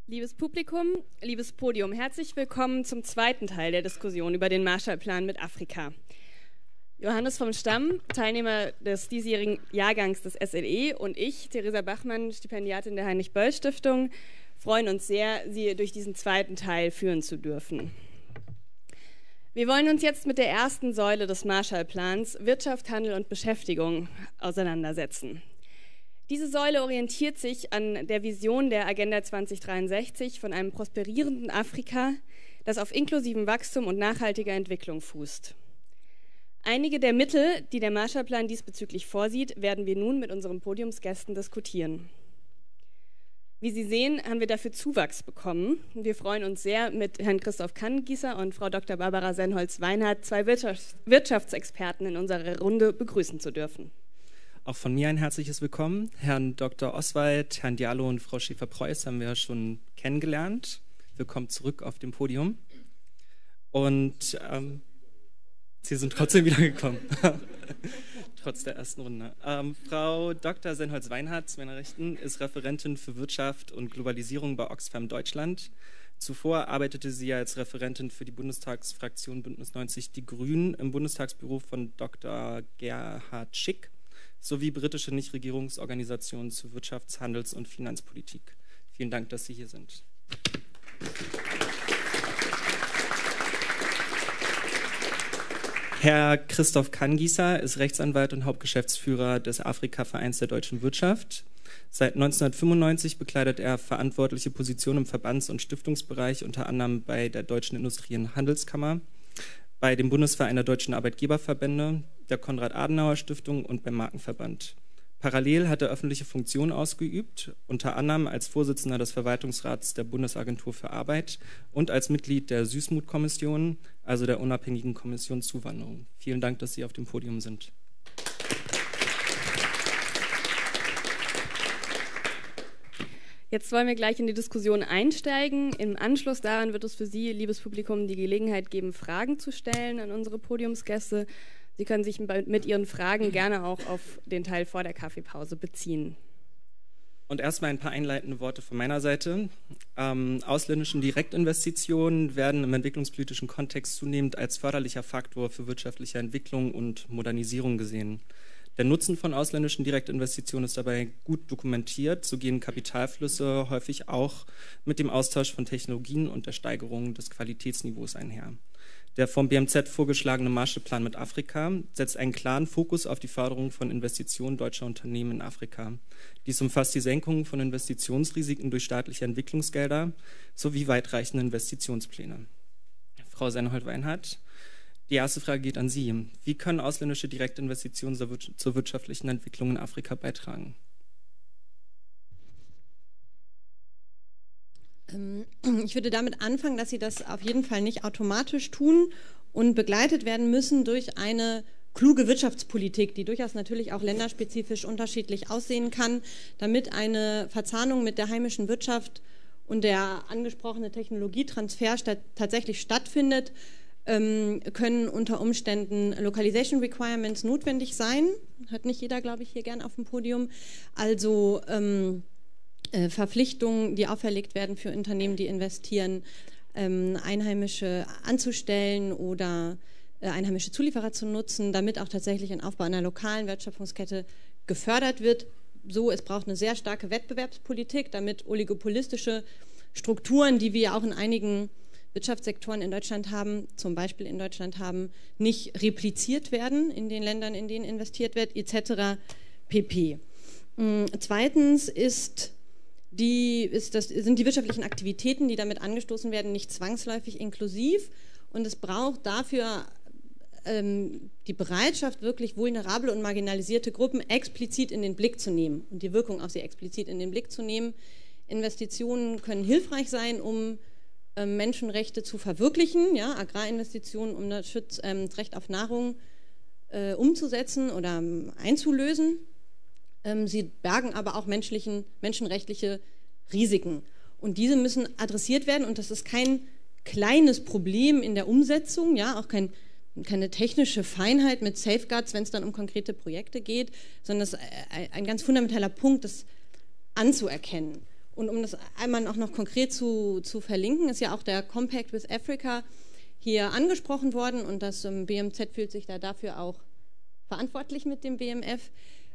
Liebes Publikum, liebes Podium, herzlich willkommen zum zweiten Teil der Diskussion über den Marshallplan mit Afrika. Johannes vom Stamm, Teilnehmer des diesjährigen Jahrgangs des SLE, und ich, Theresa Bachmann, Stipendiatin der Heinrich-Böll-Stiftung, freuen uns sehr, Sie durch diesen zweiten Teil führen zu dürfen. Wir wollen uns jetzt mit der ersten Säule des Marshallplans, Wirtschaft, Handel und Beschäftigung, auseinandersetzen. Diese Säule orientiert sich an der Vision der Agenda 2063 von einem prosperierenden Afrika, das auf inklusivem Wachstum und nachhaltiger Entwicklung fußt. Einige der Mittel, die der Marshallplan diesbezüglich vorsieht, werden wir nun mit unseren Podiumsgästen diskutieren. Wie Sie sehen, haben wir dafür Zuwachs bekommen. Wir freuen uns sehr, mit Herrn Christoph Kanngießer und Frau Dr. Barbara Senholz-Weinhardt zwei Wirtschaftsexperten in unserer Runde begrüßen zu dürfen. Auch von mir ein herzliches Willkommen. Herrn Dr. Oswald, Herrn Diallo und Frau Schäfer-Preuß haben wir schon kennengelernt. Willkommen zurück auf dem Podium. Und Sie sind trotzdem wiedergekommen, trotz der ersten Runde. Frau Dr. Senholz-Weinhardt, zu meiner Rechten, ist Referentin für Wirtschaft und Globalisierung bei Oxfam Deutschland. Zuvor arbeitete sie als Referentin für die Bundestagsfraktion Bündnis 90 Die Grünen im Bundestagsbüro von Dr. Gerhard Schick sowie britische Nichtregierungsorganisationen zu Wirtschafts-, Handels- und Finanzpolitik. Vielen Dank, dass Sie hier sind. Herr Christoph Kanngießer ist Rechtsanwalt und Hauptgeschäftsführer des Afrika-Vereins der deutschen Wirtschaft. Seit 1995 bekleidet er verantwortliche Positionen im Verbands- und Stiftungsbereich, unter anderem bei der Deutschen Industrie- und Handelskammer, bei dem Bundesverein der deutschen Arbeitgeberverbände, der Konrad-Adenauer-Stiftung und beim Markenverband. Parallel hat er öffentliche Funktionen ausgeübt, unter anderem als Vorsitzender des Verwaltungsrats der Bundesagentur für Arbeit und als Mitglied der Süßmut-Kommission, also der unabhängigen Kommission Zuwanderung. Vielen Dank, dass Sie auf dem Podium sind. Jetzt wollen wir gleich in die Diskussion einsteigen. Im Anschluss daran wird es für Sie, liebes Publikum, die Gelegenheit geben, Fragen zu stellen an unsere Podiumsgäste. Sie können sich mit Ihren Fragen gerne auch auf den Teil vor der Kaffeepause beziehen. Und erstmal ein paar einleitende Worte von meiner Seite. Ausländische Direktinvestitionen werden im entwicklungspolitischen Kontext zunehmend als förderlicher Faktor für wirtschaftliche Entwicklung und Modernisierung gesehen. Der Nutzen von ausländischen Direktinvestitionen ist dabei gut dokumentiert. So gehen Kapitalflüsse häufig auch mit dem Austausch von Technologien und der Steigerung des Qualitätsniveaus einher. Der vom BMZ vorgeschlagene Marshallplan mit Afrika setzt einen klaren Fokus auf die Förderung von Investitionen deutscher Unternehmen in Afrika. Dies umfasst die Senkung von Investitionsrisiken durch staatliche Entwicklungsgelder sowie weitreichende Investitionspläne. Frau Senholz-Weinhardt, die erste Frage geht an Sie. Wie können ausländische Direktinvestitionen zur wirtschaftlichen Entwicklung in Afrika beitragen? Ich würde damit anfangen, dass sie das auf jeden Fall nicht automatisch tun und begleitet werden müssen durch eine kluge Wirtschaftspolitik, die durchaus natürlich auch länderspezifisch unterschiedlich aussehen kann, damit eine Verzahnung mit der heimischen Wirtschaft und der angesprochene Technologietransfer tatsächlich stattfindet, können unter Umständen Localization Requirements notwendig sein. Hat nicht jeder, glaube ich, hier gern auf dem Podium. Also Verpflichtungen, die auferlegt werden für Unternehmen, die investieren, Einheimische anzustellen oder einheimische Zulieferer zu nutzen, damit auch tatsächlich ein Aufbau einer lokalen Wertschöpfungskette gefördert wird. So, es braucht eine sehr starke Wettbewerbspolitik, damit oligopolistische Strukturen, die wir auch in einigen Wirtschaftssektoren in Deutschland haben, zum Beispiel in Deutschland haben, nicht repliziert werden in den Ländern, in denen investiert wird, etc. pp. Zweitens sind die wirtschaftlichen Aktivitäten, die damit angestoßen werden, nicht zwangsläufig inklusiv, und es braucht dafür die Bereitschaft, wirklich vulnerable und marginalisierte Gruppen explizit in den Blick zu nehmen und die Wirkung auf sie explizit in den Blick zu nehmen. Investitionen können hilfreich sein, um Menschenrechte zu verwirklichen, ja, Agrarinvestitionen, um das Recht auf Nahrung umzusetzen oder einzulösen. Sie bergen aber auch menschenrechtliche Risiken. Und diese müssen adressiert werden. Und das ist kein kleines Problem in der Umsetzung, ja, auch keine technische Feinheit mit Safeguards, wenn es dann um konkrete Projekte geht, sondern das ist ein ganz fundamentaler Punkt, das anzuerkennen. Und um das einmal auch noch konkret zu verlinken, ist ja auch der Compact with Africa hier angesprochen worden und das BMZ fühlt sich dafür auch verantwortlich mit dem BMF.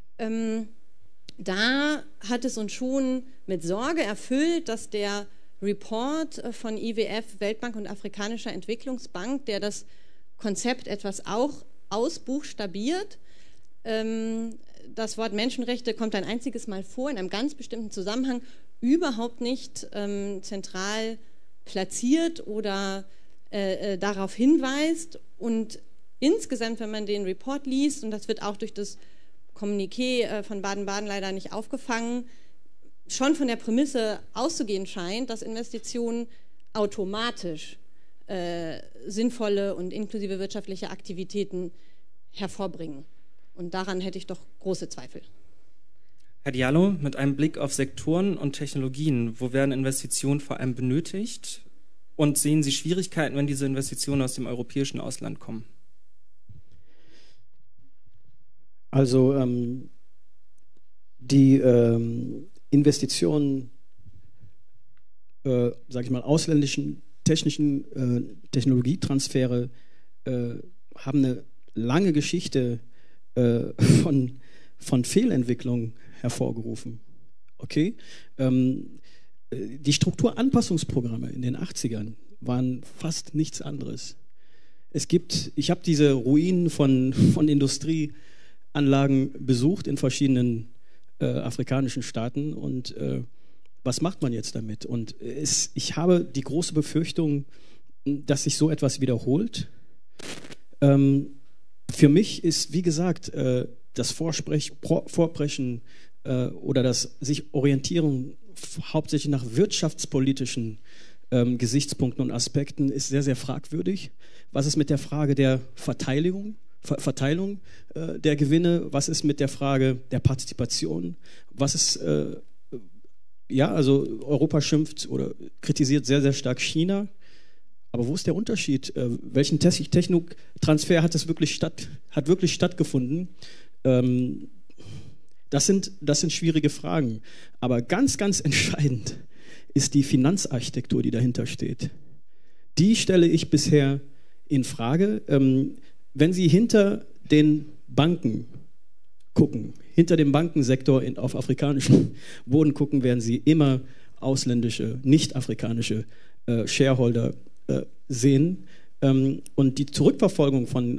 Da hat es uns schon mit Sorge erfüllt, dass der Report von IWF, Weltbank und Afrikanischer Entwicklungsbank, der das Konzept etwas auch ausbuchstabiert, das Wort Menschenrechte kommt ein einziges Mal vor, in einem ganz bestimmten Zusammenhang, überhaupt nicht zentral platziert oder darauf hinweist. Und insgesamt, wenn man den Report liest, und das wird auch durch das Kommuniqué von Baden-Baden leider nicht aufgefangen, schon von der Prämisse auszugehen scheint, dass Investitionen automatisch sinnvolle und inklusive wirtschaftliche Aktivitäten hervorbringen. Und daran hätte ich doch große Zweifel. Herr Diallo, mit einem Blick auf Sektoren und Technologien, wo werden Investitionen vor allem benötigt? Und sehen Sie Schwierigkeiten, wenn diese Investitionen aus dem europäischen Ausland kommen? Also die Investitionen, sage ich mal, ausländischen Technologietransfere haben eine lange Geschichte von Fehlentwicklung hervorgerufen. Okay? Die Strukturanpassungsprogramme in den 80ern waren fast nichts anderes. Ich habe diese Ruinen von Industrieanlagen besucht in verschiedenen afrikanischen Staaten und was macht man jetzt damit? Und ich habe die große Befürchtung, dass sich so etwas wiederholt. Für mich ist, wie gesagt, das Vorbrechen oder das sich orientieren hauptsächlich nach wirtschaftspolitischen Gesichtspunkten und Aspekten ist sehr, sehr fragwürdig. Was ist mit der Frage der Verteilung der Gewinne? Was ist mit der Frage der Partizipation? Was ist, also Europa schimpft oder kritisiert sehr, sehr stark China. Aber wo ist der Unterschied? Welchen Techniktransfer hat wirklich stattgefunden? Das sind schwierige Fragen. Aber ganz, ganz entscheidend ist die Finanzarchitektur, die dahinter steht. Die stelle ich bisher in Frage. Wenn Sie hinter den Banken gucken, hinter dem Bankensektor auf afrikanischem Boden gucken, werden Sie immer ausländische, nicht-afrikanische Shareholder sehen. Und die Zurückverfolgung von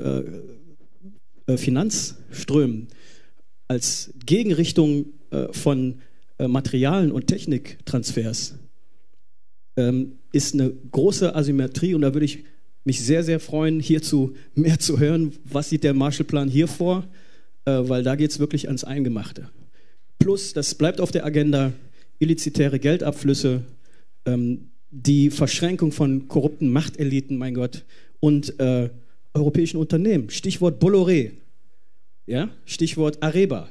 Finanzströmen als Gegenrichtung von Materialien und Techniktransfers ist eine große Asymmetrie und da würde ich mich sehr, sehr freuen, hierzu mehr zu hören. Was sieht der Marshallplan hier vor? Weil da geht es wirklich ans Eingemachte. Plus, das bleibt auf der Agenda, illizitäre Geldabflüsse, die Verschränkung von korrupten Machteliten, mein Gott, und europäischen Unternehmen. Stichwort Bolloré, ja? Stichwort Areba.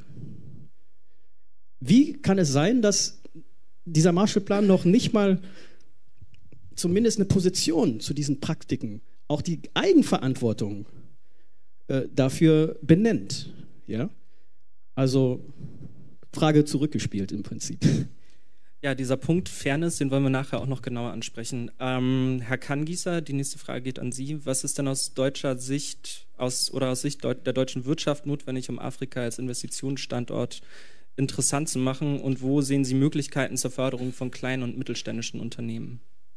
Wie kann es sein, dass dieser Marshallplan noch nicht mal zumindest eine Position zu diesen Praktiken, auch die Eigenverantwortung dafür benennt? Ja? Also Frage zurückgespielt im Prinzip. Ja, dieser Punkt Fairness, den wollen wir nachher auch noch genauer ansprechen. Herr Kanngießer, die nächste Frage geht an Sie. Was ist denn aus deutscher Sicht, aus Sicht der deutschen Wirtschaft notwendig, um Afrika als Investitionsstandort interessant zu machen? Und wo sehen Sie Möglichkeiten zur Förderung von kleinen und mittelständischen Unternehmen?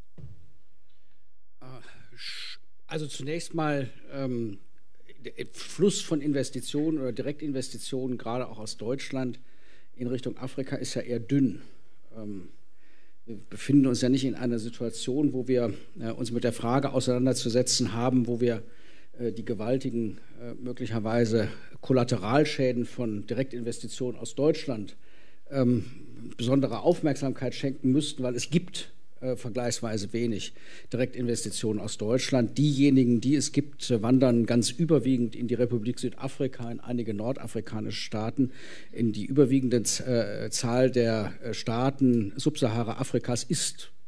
Also zunächst mal der Fluss von Investitionen oder Direktinvestitionen, gerade auch aus Deutschland in Richtung Afrika, ist ja eher dünn. Wir befinden uns ja nicht in einer Situation, wo wir uns mit der Frage auseinanderzusetzen haben, wo wir die gewaltigen möglicherweise Kollateralschäden von Direktinvestitionen aus Deutschland besondere Aufmerksamkeit schenken müssten, weil es gibt vergleichsweise wenig Direktinvestitionen aus Deutschland. Diejenigen, die es gibt, wandern ganz überwiegend in die Republik Südafrika, in einige nordafrikanische Staaten. In die überwiegende Zahl der Staaten Subsahara-Afrikas ist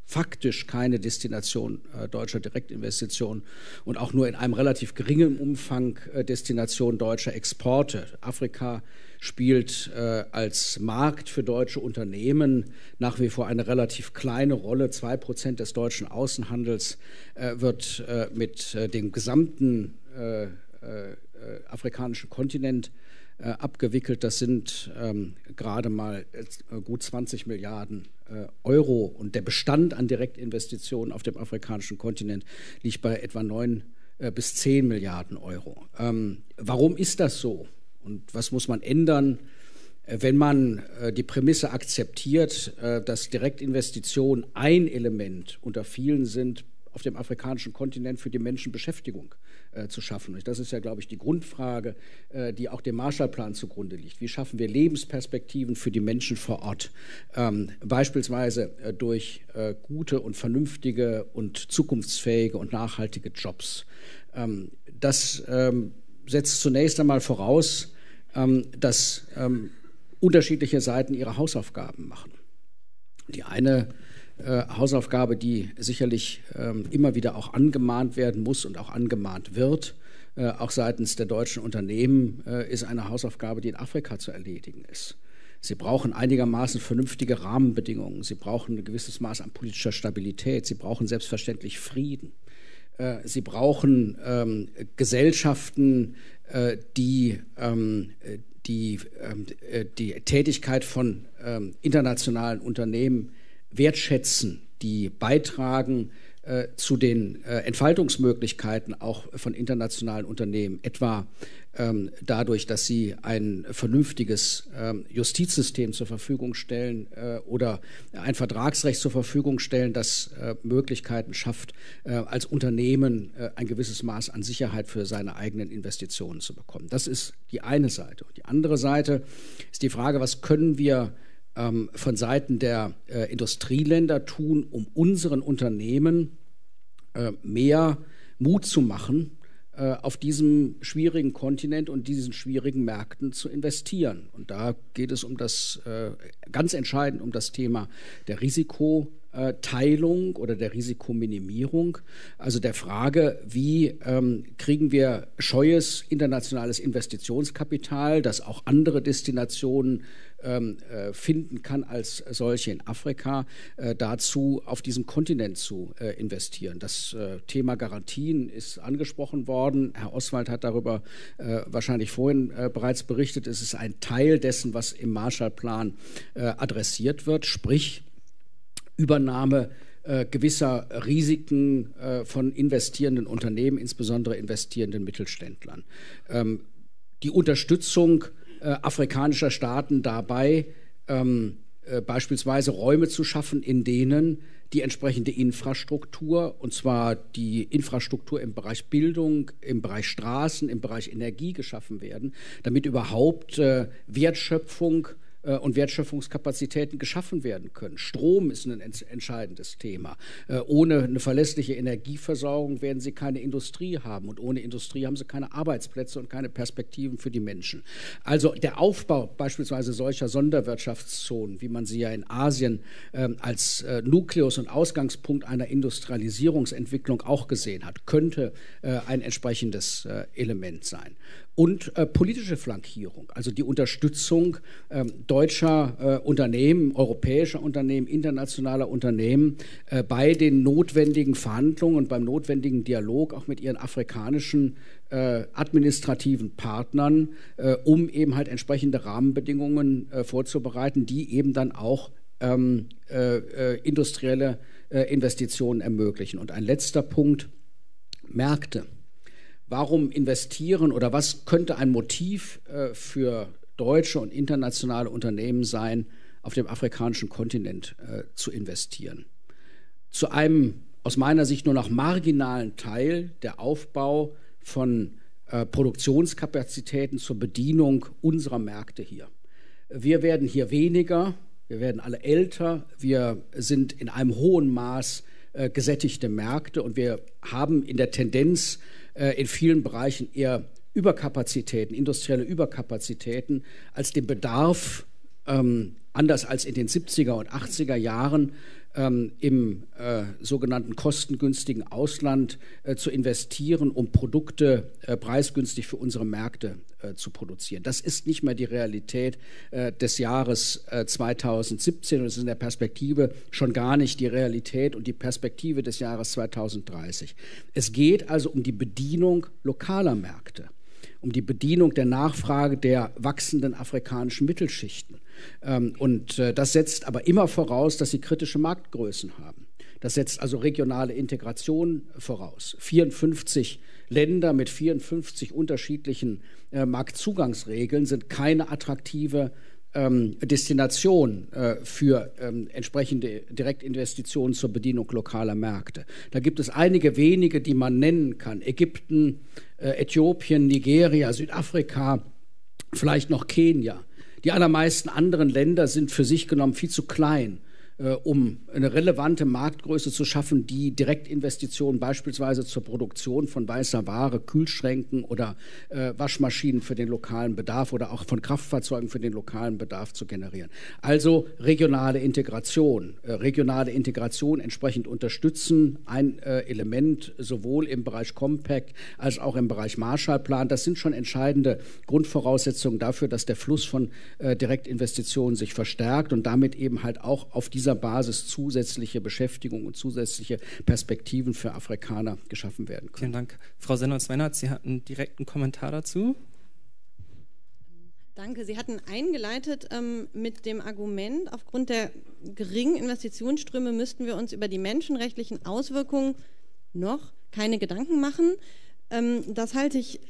faktisch keine Destination deutscher Direktinvestitionen und auch nur in einem relativ geringen Umfang Destination deutscher Exporte. Afrika spielt als Markt für deutsche Unternehmen nach wie vor eine relativ kleine Rolle. 2% des deutschen Außenhandels wird mit dem gesamten afrikanischen Kontinent abgewickelt. Das sind gerade mal gut 20 Milliarden Euro und der Bestand an Direktinvestitionen auf dem afrikanischen Kontinent liegt bei etwa 9 bis 10 Milliarden Euro. Warum ist das so und was muss man ändern, wenn man die Prämisse akzeptiert, dass Direktinvestitionen ein Element unter vielen sind, auf dem afrikanischen Kontinent für die Menschen Beschäftigung zu schaffen. Und das ist ja, glaube ich, die Grundfrage, die auch dem Marshallplan zugrunde liegt. Wie schaffen wir Lebensperspektiven für die Menschen vor Ort? Beispielsweise durch gute und vernünftige und zukunftsfähige und nachhaltige Jobs. Das setzt zunächst einmal voraus, dass unterschiedliche Seiten ihre Hausaufgaben machen. Die eine Hausaufgabe, die sicherlich immer wieder auch angemahnt werden muss und auch angemahnt wird, auch seitens der deutschen Unternehmen, ist eine Hausaufgabe, die in Afrika zu erledigen ist. Sie brauchen einigermaßen vernünftige Rahmenbedingungen. Sie brauchen ein gewisses Maß an politischer Stabilität. Sie brauchen selbstverständlich Frieden. Sie brauchen Gesellschaften, die Tätigkeit von internationalen Unternehmen wertschätzen, die beitragen zu den Entfaltungsmöglichkeiten auch von internationalen Unternehmen, etwa dadurch, dass sie ein vernünftiges Justizsystem zur Verfügung stellen oder ein Vertragsrecht zur Verfügung stellen, das Möglichkeiten schafft, als Unternehmen ein gewisses Maß an Sicherheit für seine eigenen Investitionen zu bekommen. Das ist die eine Seite. Und die andere Seite ist die Frage, was können wir von Seiten der Industrieländer tun, um unseren Unternehmen mehr Mut zu machen, auf diesem schwierigen Kontinent und diesen schwierigen Märkten zu investieren. Und da geht es ganz entscheidend um das Thema der Risikoteilung oder der Risikominimierung, also der Frage, wie kriegen wir scheues internationales Investitionskapital, das auch andere Destinationen finden kann als solche in Afrika, dazu auf diesem Kontinent zu investieren. Das Thema Garantien ist angesprochen worden. Herr Oswald hat darüber wahrscheinlich vorhin bereits berichtet. Es ist ein Teil dessen, was im Marshallplan adressiert wird, sprich Übernahme gewisser Risiken von investierenden Unternehmen, insbesondere investierenden Mittelständlern. Die Unterstützung afrikanischer Staaten dabei, beispielsweise Räume zu schaffen, in denen die entsprechende Infrastruktur, und zwar die Infrastruktur im Bereich Bildung, im Bereich Straßen, im Bereich Energie geschaffen werden, damit überhaupt Wertschöpfung und Wertschöpfungskapazitäten geschaffen werden können. Strom ist ein entscheidendes Thema. Ohne eine verlässliche Energieversorgung werden Sie keine Industrie haben und ohne Industrie haben Sie keine Arbeitsplätze und keine Perspektiven für die Menschen. Also der Aufbau beispielsweise solcher Sonderwirtschaftszonen, wie man sie ja in Asien als Nukleus und Ausgangspunkt einer Industrialisierungsentwicklung auch gesehen hat, könnte ein entsprechendes Element sein. Und politische Flankierung, also die Unterstützung deutscher Unternehmen, europäischer Unternehmen, internationaler Unternehmen bei den notwendigen Verhandlungen und beim notwendigen Dialog auch mit ihren afrikanischen administrativen Partnern, um eben halt entsprechende Rahmenbedingungen vorzubereiten, die eben dann auch industrielle Investitionen ermöglichen. Und ein letzter Punkt, Märkte. Warum investieren oder was könnte ein Motiv für deutsche und internationale Unternehmen sein, auf dem afrikanischen Kontinent zu investieren? Zu einem aus meiner Sicht nur noch marginalen Teil der Aufbau von Produktionskapazitäten zur Bedienung unserer Märkte hier. Wir werden hier weniger, wir werden alle älter, wir sind in einem hohen Maß gesättigte Märkte und wir haben in der Tendenz in vielen Bereichen eher Überkapazitäten, industrielle Überkapazitäten, als den Bedarf anders als in den 70er und 80er Jahren, im sogenannten kostengünstigen Ausland zu investieren, um Produkte preisgünstig für unsere Märkte zu produzieren. Das ist nicht mehr die Realität des Jahres 2017 und es ist in der Perspektive schon gar nicht die Realität und die Perspektive des Jahres 2030. Es geht also um die Bedienung lokaler Märkte, um die Bedienung der Nachfrage der wachsenden afrikanischen Mittelschichten. Und das setzt aber immer voraus, dass sie kritische Marktgrößen haben. Das setzt also regionale Integration voraus. 54 Länder mit 54 unterschiedlichen Marktzugangsregeln sind keine attraktive Destination für entsprechende Direktinvestitionen zur Bedienung lokaler Märkte. Da gibt es einige wenige, die man nennen kann. Ägypten, Äthiopien, Nigeria, Südafrika, vielleicht noch Kenia. Die allermeisten anderen Länder sind für sich genommen viel zu klein, um eine relevante Marktgröße zu schaffen, die Direktinvestitionen beispielsweise zur Produktion von weißer Ware, Kühlschränken oder Waschmaschinen für den lokalen Bedarf oder auch von Kraftfahrzeugen für den lokalen Bedarf zu generieren. Also regionale Integration entsprechend unterstützen, ein Element sowohl im Bereich Compact als auch im Bereich Marshallplan. Das sind schon entscheidende Grundvoraussetzungen dafür, dass der Fluss von Direktinvestitionen sich verstärkt und damit eben halt auch auf dieser Basis zusätzliche Beschäftigung und zusätzliche Perspektiven für Afrikaner geschaffen werden können. Vielen Dank. Frau Sennholz-Weinert, Sie hatten direkt einen Kommentar dazu. Danke. Sie hatten eingeleitet mit dem Argument, aufgrund der geringen Investitionsströme müssten wir uns über die menschenrechtlichen Auswirkungen noch keine Gedanken machen. Das halte ich...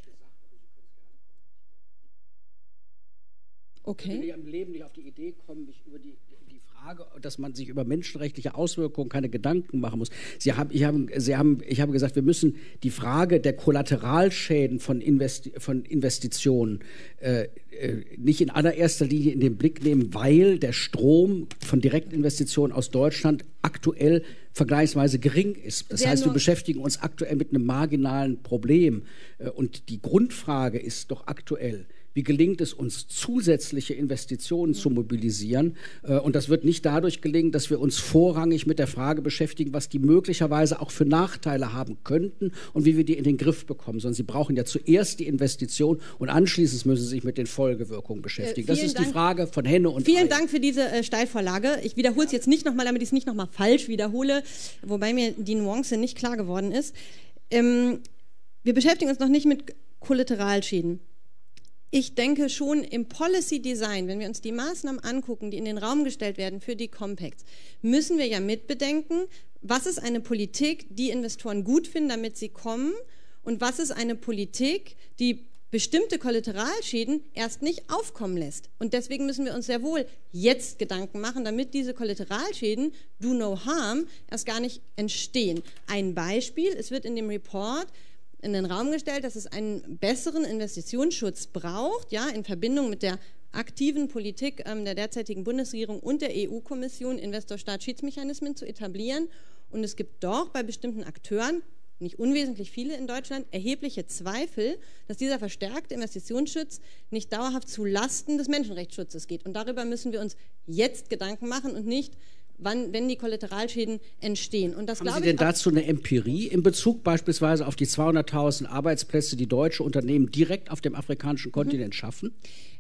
Okay. Ich will im Leben nicht auf die Idee kommen, mich über die Frage, dass man sich über menschenrechtliche Auswirkungen keine Gedanken machen muss. Ich habe gesagt, wir müssen die Frage der Kollateralschäden von Investitionen nicht in allererster Linie in den Blick nehmen, weil der Strom von Direktinvestitionen aus Deutschland aktuell vergleichsweise gering ist. Das heißt, wir beschäftigen uns aktuell mit einem marginalen Problem. Und die Grundfrage ist doch aktuell, wie gelingt es uns, zusätzliche Investitionen zu mobilisieren? Und das wird nicht dadurch gelingen, dass wir uns vorrangig mit der Frage beschäftigen, was die möglicherweise auch für Nachteile haben könnten und wie wir die in den Griff bekommen. Sondern sie brauchen ja zuerst die Investition und anschließend müssen sie sich mit den Folgewirkungen beschäftigen. Das ist die Frage von Henne und Ei. Vielen Dank für diese Steilvorlage. Ich wiederhole es jetzt nicht nochmal, damit ich es nicht nochmal falsch wiederhole, wobei mir die Nuance nicht klar geworden ist. Wir beschäftigen uns noch nicht mit Kollateralschäden. Ich denke schon im Policy Design, wenn wir uns die Maßnahmen angucken, die in den Raum gestellt werden für die Compacts, müssen wir ja mitbedenken, was ist eine Politik, die Investoren gut finden, damit sie kommen, und was ist eine Politik, die bestimmte Kollateralschäden erst nicht aufkommen lässt. Und deswegen müssen wir uns sehr wohl jetzt Gedanken machen, damit diese Kollateralschäden, do no harm, erst gar nicht entstehen. Ein Beispiel, es wird in dem Report in den Raum gestellt, dass es einen besseren Investitionsschutz braucht, ja, in Verbindung mit der aktiven Politik der derzeitigen Bundesregierung und der EU-Kommission, Investor-Staat-Schiedsmechanismen zu etablieren. Und es gibt doch bei bestimmten Akteuren, nicht unwesentlich viele in Deutschland, erhebliche Zweifel, dass dieser verstärkte Investitionsschutz nicht dauerhaft zu Lasten des Menschenrechtsschutzes geht. Und darüber müssen wir uns jetzt Gedanken machen und nicht wenn die Kollateralschäden entstehen. Und das, haben Sie denn dazu eine Empirie in Bezug beispielsweise auf die 200.000 Arbeitsplätze, die deutsche Unternehmen direkt auf dem afrikanischen Kontinent schaffen?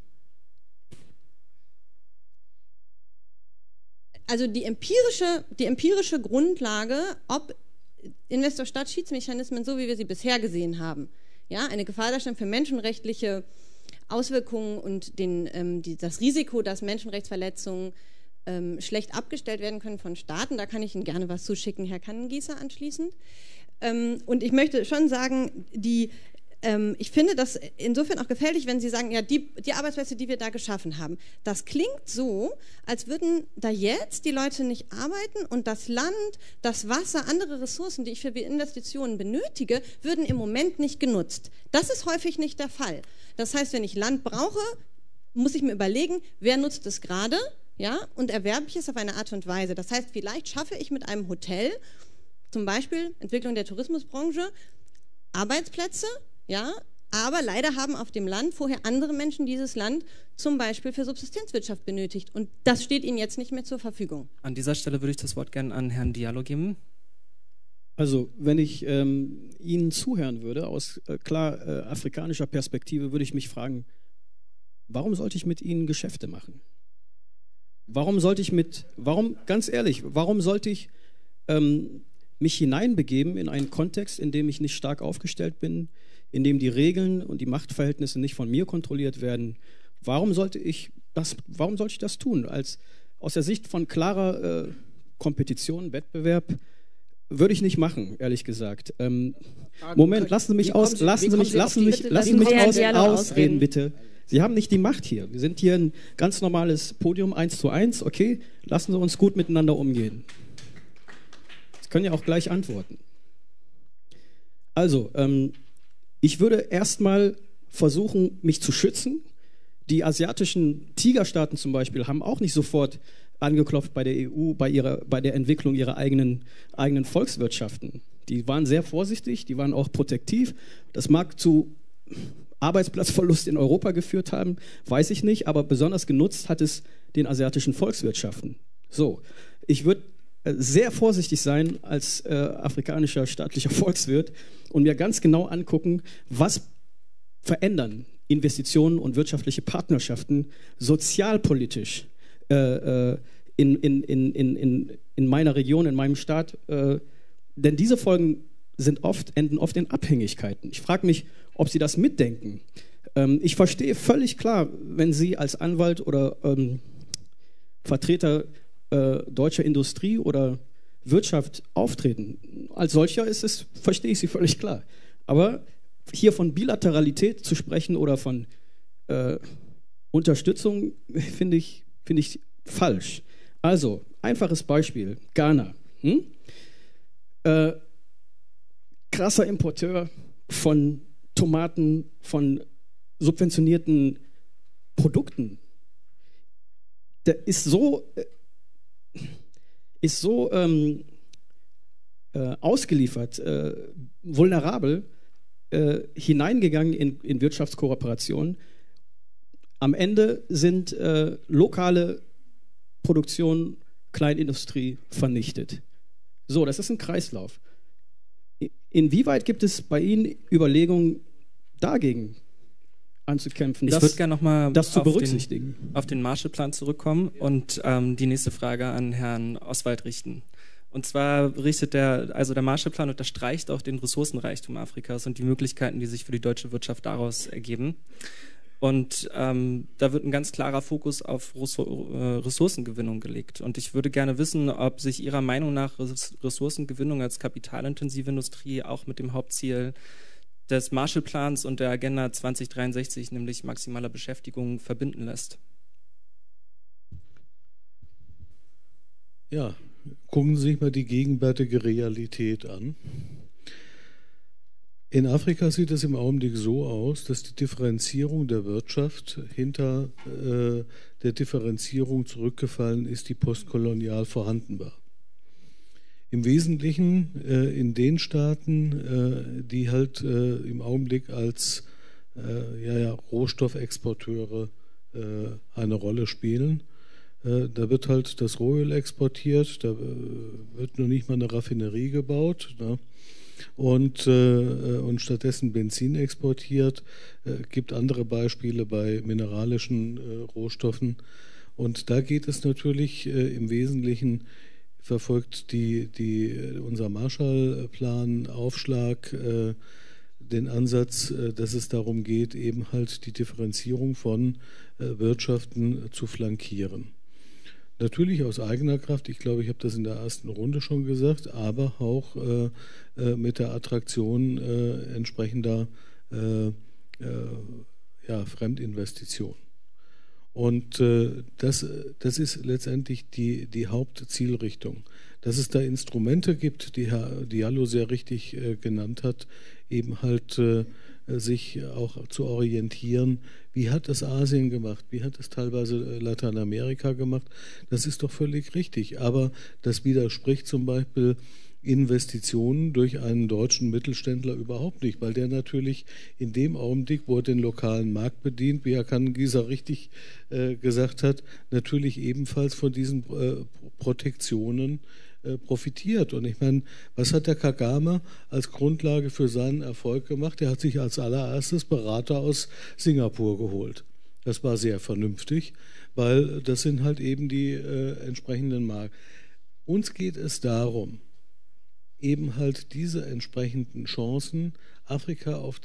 Also die empirische Grundlage, ob Investor-Staat-Schiedsmechanismen, so wie wir sie bisher gesehen haben, ja, eine Gefahr darstellen für menschenrechtliche Auswirkungen und das Risiko, dass Menschenrechtsverletzungen schlecht abgestellt werden können von Staaten. Da kann ich Ihnen gerne was zuschicken, Herr Kannengießer, anschließend. Und ich möchte schon sagen, ich finde das insofern auch gefährlich, wenn Sie sagen, ja, die Arbeitsplätze, die wir da geschaffen haben, das klingt so, als würden da jetzt die Leute nicht arbeiten und das Land, das Wasser, andere Ressourcen, die ich für Investitionen benötige, würden im Moment nicht genutzt. Das ist häufig nicht der Fall. Das heißt, wenn ich Land brauche, muss ich mir überlegen, wer nutzt es gerade? Ja, und erwerbe ich es auf eine Art und Weise. Das heißt, vielleicht schaffe ich mit einem Hotel, zum Beispiel Entwicklung der Tourismusbranche, Arbeitsplätze, ja, Aber leider haben auf dem Land vorher andere Menschen dieses Land zum Beispiel für Subsistenzwirtschaft benötigt. Und das steht ihnen jetzt nicht mehr zur Verfügung. An dieser Stelle würde ich das Wort gerne an Herrn Diallo geben. Also, wenn ich Ihnen zuhören würde, aus afrikanischer Perspektive, würde ich mich fragen, warum sollte ich mit Ihnen Geschäfte machen? Warum sollte ich mich hineinbegeben in einen Kontext, in dem ich nicht stark aufgestellt bin, in dem die Regeln und die Machtverhältnisse nicht von mir kontrolliert werden? Warum sollte ich das tun? Aus der Sicht von klarer Kompetition, Wettbewerb, würde ich nicht machen, ehrlich gesagt. Moment, lassen Sie mich ausreden, bitte. Sie haben nicht die Macht hier. Wir sind hier ein ganz normales Podium, 1:1, okay? Lassen Sie uns gut miteinander umgehen. Sie können ja auch gleich antworten. Also, ich würde erstmal versuchen, mich zu schützen. Die asiatischen Tigerstaaten zum Beispiel haben auch nicht sofort angeklopft bei der EU, bei der Entwicklung ihrer eigenen Volkswirtschaften. Die waren sehr vorsichtig, die waren auch protektiv. Das mag zu Arbeitsplatzverlust in Europa geführt haben, weiß ich nicht, aber besonders genutzt hat es den asiatischen Volkswirtschaften. So, ich würde sehr vorsichtig sein als afrikanischer staatlicher Volkswirt und mir ganz genau angucken, was verändern Investitionen und wirtschaftliche Partnerschaften sozialpolitisch in meiner Region, in meinem Staat. Denn diese Folgen enden oft in Abhängigkeiten. Ich frage mich, ob Sie das mitdenken. Ich verstehe völlig klar, wenn Sie als Anwalt oder Vertreter deutscher Industrie oder Wirtschaft auftreten. Als solcher verstehe ich Sie völlig klar. Aber hier von Bilateralität zu sprechen oder von Unterstützung finde ich falsch. Also, einfaches Beispiel, Ghana. Krasser Importeur von Tomaten, von subventionierten Produkten. Der ist so ausgeliefert, vulnerabel, hineingegangen in Wirtschaftskooperation. Am Ende sind lokale Produktion, Kleinindustrie vernichtet. So, das ist ein Kreislauf. Inwieweit gibt es bei Ihnen Überlegungen, dagegen anzukämpfen, ich würde gerne nochmal zu berücksichtigen? Auf den Marshallplan zurückkommen und die nächste Frage an Herrn Oswald richten. Und zwar der Marshallplan unterstreicht auch den Ressourcenreichtum Afrikas und die Möglichkeiten, die sich für die deutsche Wirtschaft daraus ergeben. Und da wird ein ganz klarer Fokus auf Ressourcengewinnung gelegt. Und ich würde gerne wissen, ob sich Ihrer Meinung nach Ressourcengewinnung als kapitalintensive Industrie auch mit dem Hauptziel des Marshallplans und der Agenda 2063, nämlich maximaler Beschäftigung, verbinden lässt. Ja, gucken Sie sich mal die gegenwärtige Realität an. In Afrika sieht es im Augenblick so aus, dass die Differenzierung der Wirtschaft hinter der Differenzierung zurückgefallen ist, die postkolonial vorhanden war. Im Wesentlichen in den Staaten, die halt im Augenblick als Rohstoffexporteure eine Rolle spielen. Da wird halt das Rohöl exportiert, da wird noch nicht mal eine Raffinerie gebaut, ne? Und stattdessen Benzin exportiert. Gibt andere Beispiele bei mineralischen Rohstoffen. Und da geht es natürlich im Wesentlichen, verfolgt unser Marshallplan Aufschlag den Ansatz, dass es darum geht, eben halt die Differenzierung von Wirtschaften zu flankieren. Natürlich aus eigener Kraft, ich glaube, ich habe das in der ersten Runde schon gesagt, aber auch mit der Attraktion entsprechender Fremdinvestitionen. Und das ist letztendlich die Hauptzielrichtung. Dass es da Instrumente gibt, die Herr Diallo sehr richtig genannt hat, eben halt sich auch zu orientieren. Wie hat das Asien gemacht? Wie hat es teilweise Lateinamerika gemacht? Das ist doch völlig richtig. Aber das widerspricht zum Beispiel Investitionen durch einen deutschen Mittelständler überhaupt nicht, weil der natürlich in dem Augenblick, wo er den lokalen Markt bedient, wie Herr Kannengießer richtig gesagt hat, natürlich ebenfalls von diesen Protektionen profitiert. Und ich meine, was hat der Kagame als Grundlage für seinen Erfolg gemacht? Er hat sich als allererstes Berater aus Singapur geholt. Das war sehr vernünftig, weil das sind halt eben die entsprechenden Marken. Uns geht es darum, eben halt diese entsprechenden Chancen, Afrika auf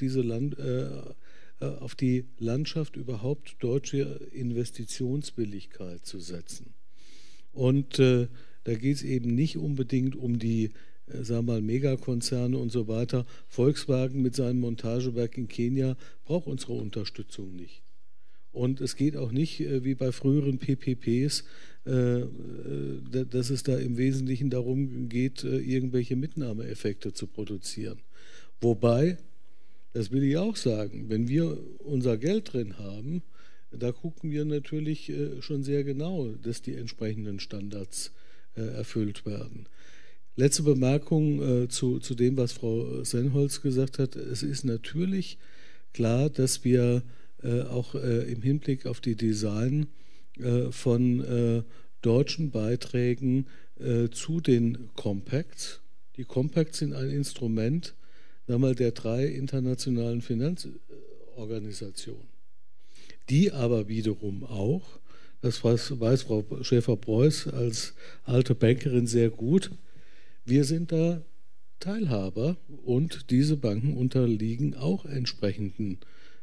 die Landschaft überhaupt deutsche Investitionswilligkeit zu setzen. Und da geht es eben nicht unbedingt um die, sagen wir mal, Megakonzerne und so weiter. Volkswagen mit seinem Montagewerk in Kenia braucht unsere Unterstützung nicht. Und es geht auch nicht, wie bei früheren PPPs, dass es da im Wesentlichen darum geht, irgendwelche Mitnahmeeffekte zu produzieren. Wobei, das will ich auch sagen, wenn wir unser Geld drin haben, da gucken wir natürlich schon sehr genau, dass die entsprechenden Standards erfüllt werden. Letzte Bemerkung zu dem, was Frau Sennholz gesagt hat. Es ist natürlich klar, dass wir auch im Hinblick auf die Design von deutschen Beiträgen zu den Compacts. Die Compacts sind ein Instrument, sagen wir mal, der 3 internationalen Finanzorganisationen, die aber wiederum auch, das weiß Frau Schäfer-Preuß als alte Bankerin sehr gut, wir sind da Teilhaber und diese Banken unterliegen auch entsprechenden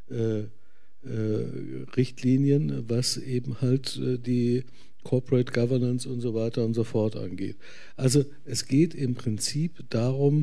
Richtlinien, was eben halt die Corporate Governance und so weiter und so fort angeht. Also es geht im Prinzip darum,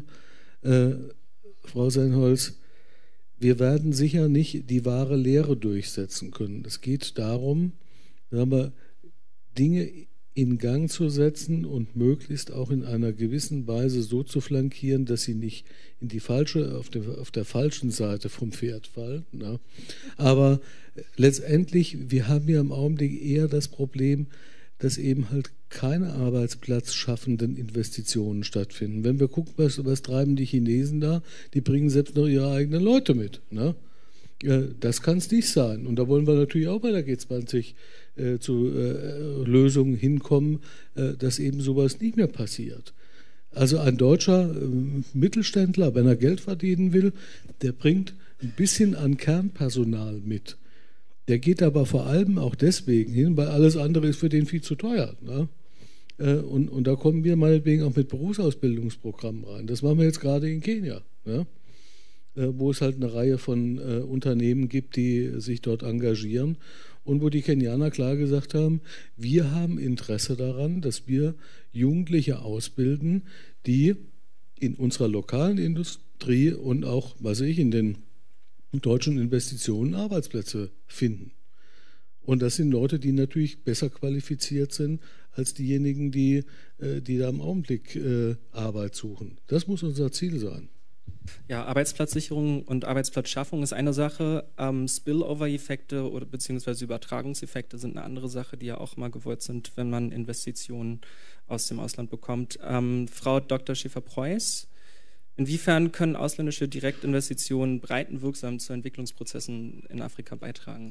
Frau Sennholz, wir werden sicher nicht die wahre Lehre durchsetzen können. Es geht darum, sagen wir, Dinge in Gang zu setzen und möglichst auch in einer gewissen Weise so zu flankieren, dass sie nicht in die auf der falschen Seite vom Pferd fallen. Ne? Aber letztendlich, wir haben ja im Augenblick eher das Problem, dass eben halt keine arbeitsplatzschaffenden Investitionen stattfinden. Wenn wir gucken, was treiben die Chinesen da, die bringen selbst noch ihre eigenen Leute mit. Ne? Das kann es nicht sein. Und da wollen wir natürlich auch bei der G20 zu Lösungen hinkommen, dass eben sowas nicht mehr passiert. Also ein deutscher Mittelständler, wenn er Geld verdienen will, der bringt ein bisschen an Kernpersonal mit. Der geht aber vor allem auch deswegen hin, weil alles andere ist für den viel zu teuer. Ne? Und da kommen wir meinetwegen auch mit Berufsausbildungsprogrammen rein. Das machen wir jetzt gerade in Kenia, ne? Wo es halt eine Reihe von Unternehmen gibt, die sich dort engagieren und wo die Kenianer klar gesagt haben, wir haben Interesse daran, dass wir Jugendliche ausbilden, die in unserer lokalen Industrie und auch, was weiß ich, in den deutschen Investitionen Arbeitsplätze finden. Und das sind Leute, die natürlich besser qualifiziert sind als diejenigen, die da im Augenblick Arbeit suchen. Das muss unser Ziel sein. Ja, Arbeitsplatzsicherung und Arbeitsplatzschaffung ist eine Sache. Spillover-Effekte oder beziehungsweise Übertragungseffekte sind eine andere Sache, die ja auch mal gewollt sind, wenn man Investitionen aus dem Ausland bekommt. Frau Dr. Schäfer-Preuß, inwiefern können ausländische Direktinvestitionen breitenwirksam zu Entwicklungsprozessen in Afrika beitragen?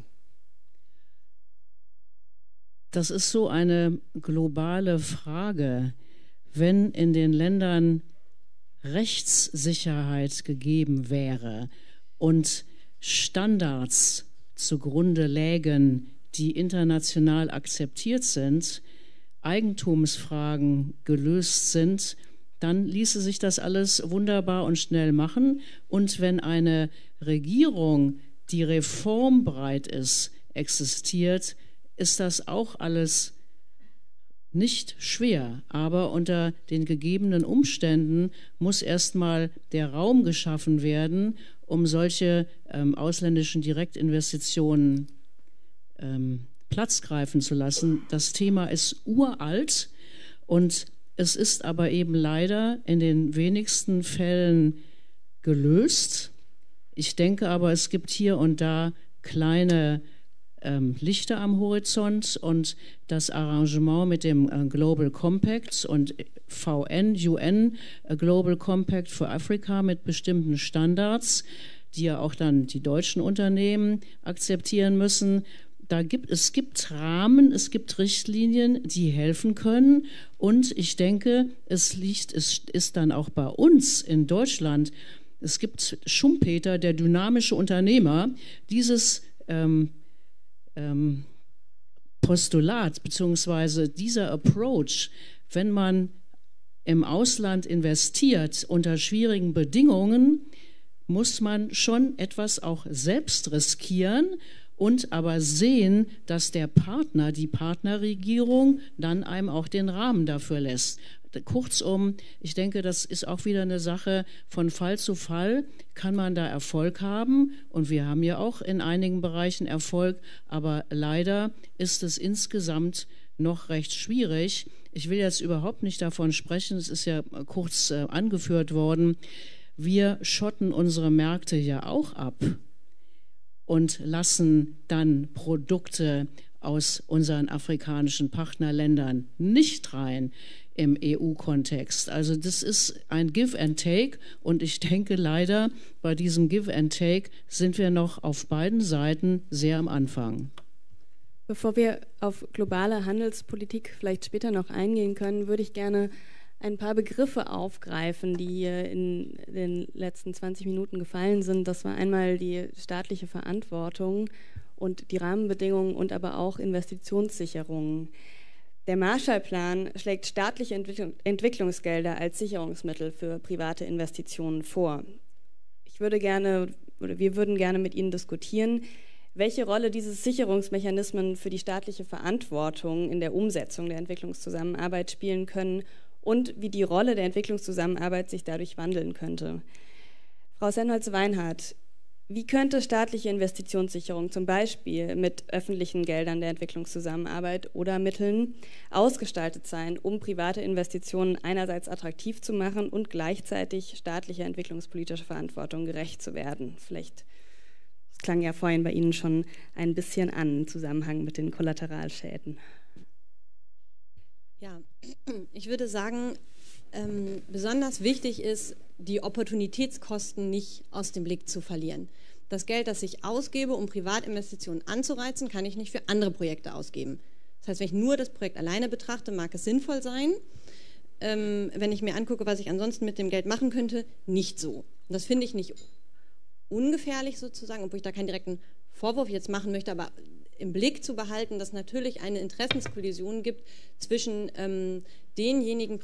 Das ist so eine globale Frage. Wenn in den Ländern Rechtssicherheit gegeben wäre und Standards zugrunde lägen, die international akzeptiert sind, Eigentumsfragen gelöst sind, dann ließe sich das alles wunderbar und schnell machen. Und wenn eine Regierung, die reformbereit ist, existiert, ist das auch alles nicht schwer, aber unter den gegebenen Umständen muss erstmal der Raum geschaffen werden, um solche ausländischen Direktinvestitionen Platz greifen zu lassen. Das Thema ist uralt und es ist aber eben leider in den wenigsten Fällen gelöst. Ich denke aber, es gibt hier und da kleine Lichter am Horizont und das Arrangement mit dem Global Compact und UN Global Compact für Afrika mit bestimmten Standards, die ja auch dann die deutschen Unternehmen akzeptieren müssen. Es gibt Rahmen, es gibt Richtlinien, die helfen können. Und ich denke, es ist dann auch bei uns in Deutschland, es gibt Schumpeter, der dynamische Unternehmer, dieses Postulat bzw. dieser Approach, wenn man im Ausland investiert unter schwierigen Bedingungen, muss man schon etwas auch selbst riskieren und aber sehen, dass der Partner, die Partnerregierung, dann einem auch den Rahmen dafür lässt. Kurzum, ich denke, das ist auch wieder eine Sache von Fall zu Fall, kann man da Erfolg haben und wir haben ja auch in einigen Bereichen Erfolg, aber leider ist es insgesamt noch recht schwierig. Ich will jetzt überhaupt nicht davon sprechen, es ist ja kurz angeführt worden, wir schotten unsere Märkte ja auch ab und lassen dann Produkte aus unseren afrikanischen Partnerländern nicht rein im EU-Kontext. Also das ist ein Give and Take und ich denke leider, bei diesem Give and Take sind wir noch auf beiden Seiten sehr am Anfang. Bevor wir auf globale Handelspolitik vielleicht später noch eingehen können, würde ich gerne ein paar Begriffe aufgreifen, die hier in den letzten 20 Minuten gefallen sind. Das war einmal die staatliche Verantwortung und die Rahmenbedingungen und aber auch Investitionssicherungen. Der Marshallplan schlägt staatliche Entwicklungsgelder als Sicherungsmittel für private Investitionen vor. Wir würden gerne mit Ihnen diskutieren, welche Rolle diese Sicherungsmechanismen für die staatliche Verantwortung in der Umsetzung der Entwicklungszusammenarbeit spielen können und wie die Rolle der Entwicklungszusammenarbeit sich dadurch wandeln könnte. Frau Sennholz-Weinhardt, wie könnte staatliche Investitionssicherung zum Beispiel mit öffentlichen Geldern der Entwicklungszusammenarbeit oder Mitteln ausgestaltet sein, um private Investitionen einerseits attraktiv zu machen und gleichzeitig staatlicher entwicklungspolitischer Verantwortung gerecht zu werden? Vielleicht, das klang ja vorhin bei Ihnen schon ein bisschen an im Zusammenhang mit den Kollateralschäden. Ja, ich würde sagen, besonders wichtig ist, die Opportunitätskosten nicht aus dem Blick zu verlieren. Das Geld, das ich ausgebe, um Privatinvestitionen anzureizen, kann ich nicht für andere Projekte ausgeben. Das heißt, wenn ich nur das Projekt alleine betrachte, mag es sinnvoll sein. Wenn ich mir angucke, was ich ansonsten mit dem Geld machen könnte, nicht so. Und das finde ich nicht ungefährlich sozusagen, obwohl ich da keinen direkten Vorwurf jetzt machen möchte, aber im Blick zu behalten, dass natürlich eine Interessenskollision gibt zwischen denjenigen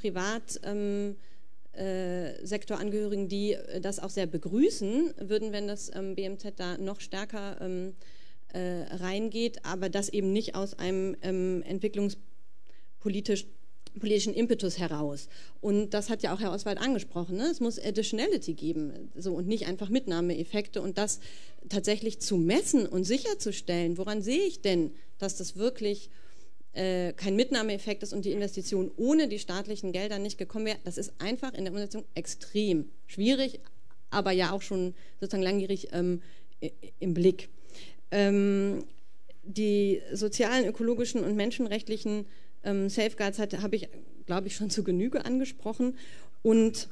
Privatsektorangehörigen, die das auch sehr begrüßen würden, wenn das BMZ da noch stärker reingeht, aber das eben nicht aus einem entwicklungspolitischen Impetus heraus. Und das hat ja auch Herr Oswald angesprochen. Ne? Es muss Additionality geben so, und nicht einfach Mitnahmeeffekte. Und das tatsächlich zu messen und sicherzustellen, woran sehe ich denn, dass das wirklich kein Mitnahmeeffekt ist und die Investition ohne die staatlichen Gelder nicht gekommen wäre, das ist einfach in der Umsetzung extrem schwierig, aber ja auch schon sozusagen langjährig im Blick. Die sozialen, ökologischen und menschenrechtlichen Safeguards habe ich, glaube ich, schon zu Genüge angesprochen. Und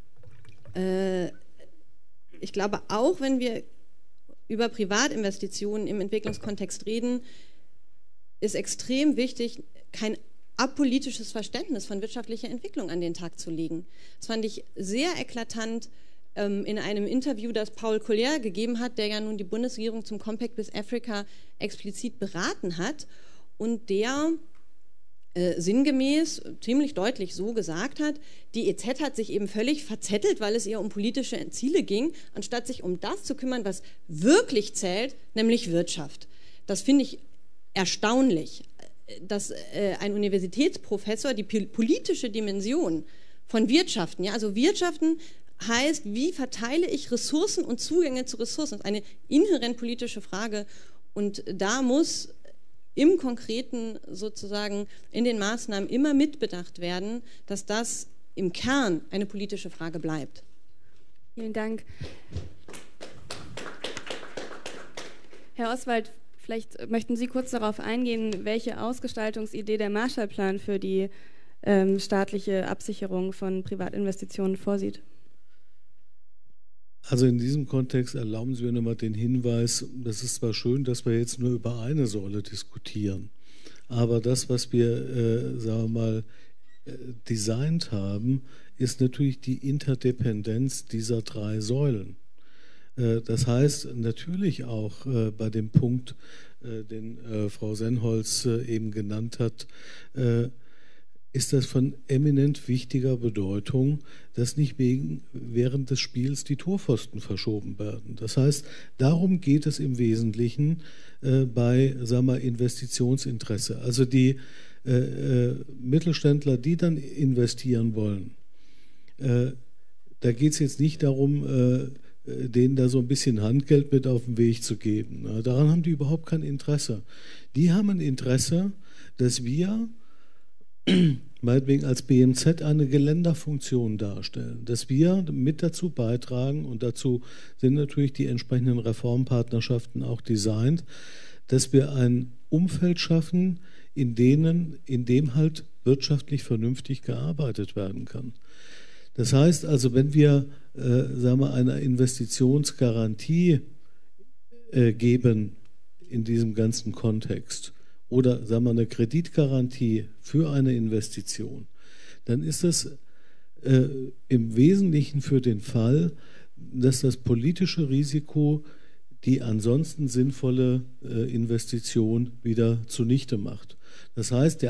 ich glaube, auch wenn wir über Privatinvestitionen im Entwicklungskontext reden, ist extrem wichtig, kein apolitisches Verständnis von wirtschaftlicher Entwicklung an den Tag zu legen. Das fand ich sehr eklatant in einem Interview, das Paul Collier gegeben hat, der ja nun die Bundesregierung zum Compact with Africa explizit beraten hat und der sinngemäß ziemlich deutlich so gesagt hat, die EZ hat sich eben völlig verzettelt, weil es ihr um politische Ziele ging, anstatt sich um das zu kümmern, was wirklich zählt, nämlich Wirtschaft. Das finde ich erstaunlich, dass ein Universitätsprofessor die politische Dimension von Wirtschaften, ja, also Wirtschaften heißt, wie verteile ich Ressourcen und Zugänge zu Ressourcen, das ist eine inhärent politische Frage und da muss im Konkreten sozusagen in den Maßnahmen immer mitbedacht werden, dass das im Kern eine politische Frage bleibt. Vielen Dank. Herr Oswald, Vielleicht möchten Sie kurz darauf eingehen, welche Ausgestaltungsidee der Marshallplan für die staatliche Absicherung von Privatinvestitionen vorsieht. Also in diesem Kontext erlauben Sie mir nochmal den Hinweis, das ist zwar schön, dass wir jetzt nur über eine Säule diskutieren, aber das, was wir, sagen wir mal, designt haben, ist natürlich die Interdependenz dieser 3 Säulen. Das heißt natürlich auch bei dem Punkt, den Frau Sennholz eben genannt hat, ist das von eminent wichtiger Bedeutung, dass nicht während des Spiels die Torpfosten verschoben werden. Das heißt, darum geht es im Wesentlichen bei, sagen wir, Investitionsinteresse. Also die Mittelständler, die dann investieren wollen, da geht es jetzt nicht darum, denen da so ein bisschen Handgeld mit auf den Weg zu geben. Daran haben die überhaupt kein Interesse. Die haben ein Interesse, dass wir meinetwegen als BMZ eine Geländerfunktion darstellen, dass wir mit dazu beitragen, und dazu sind natürlich die entsprechenden Reformpartnerschaften auch designt, dass wir ein Umfeld schaffen, in dem halt wirtschaftlich vernünftig gearbeitet werden kann. Das heißt also, wenn wir sagen wir, eine Investitionsgarantie geben in diesem ganzen Kontext oder sagen wir, eine Kreditgarantie für eine Investition, dann ist das im Wesentlichen für den Fall, dass das politische Risiko die ansonsten sinnvolle Investition wieder zunichte macht. Das heißt,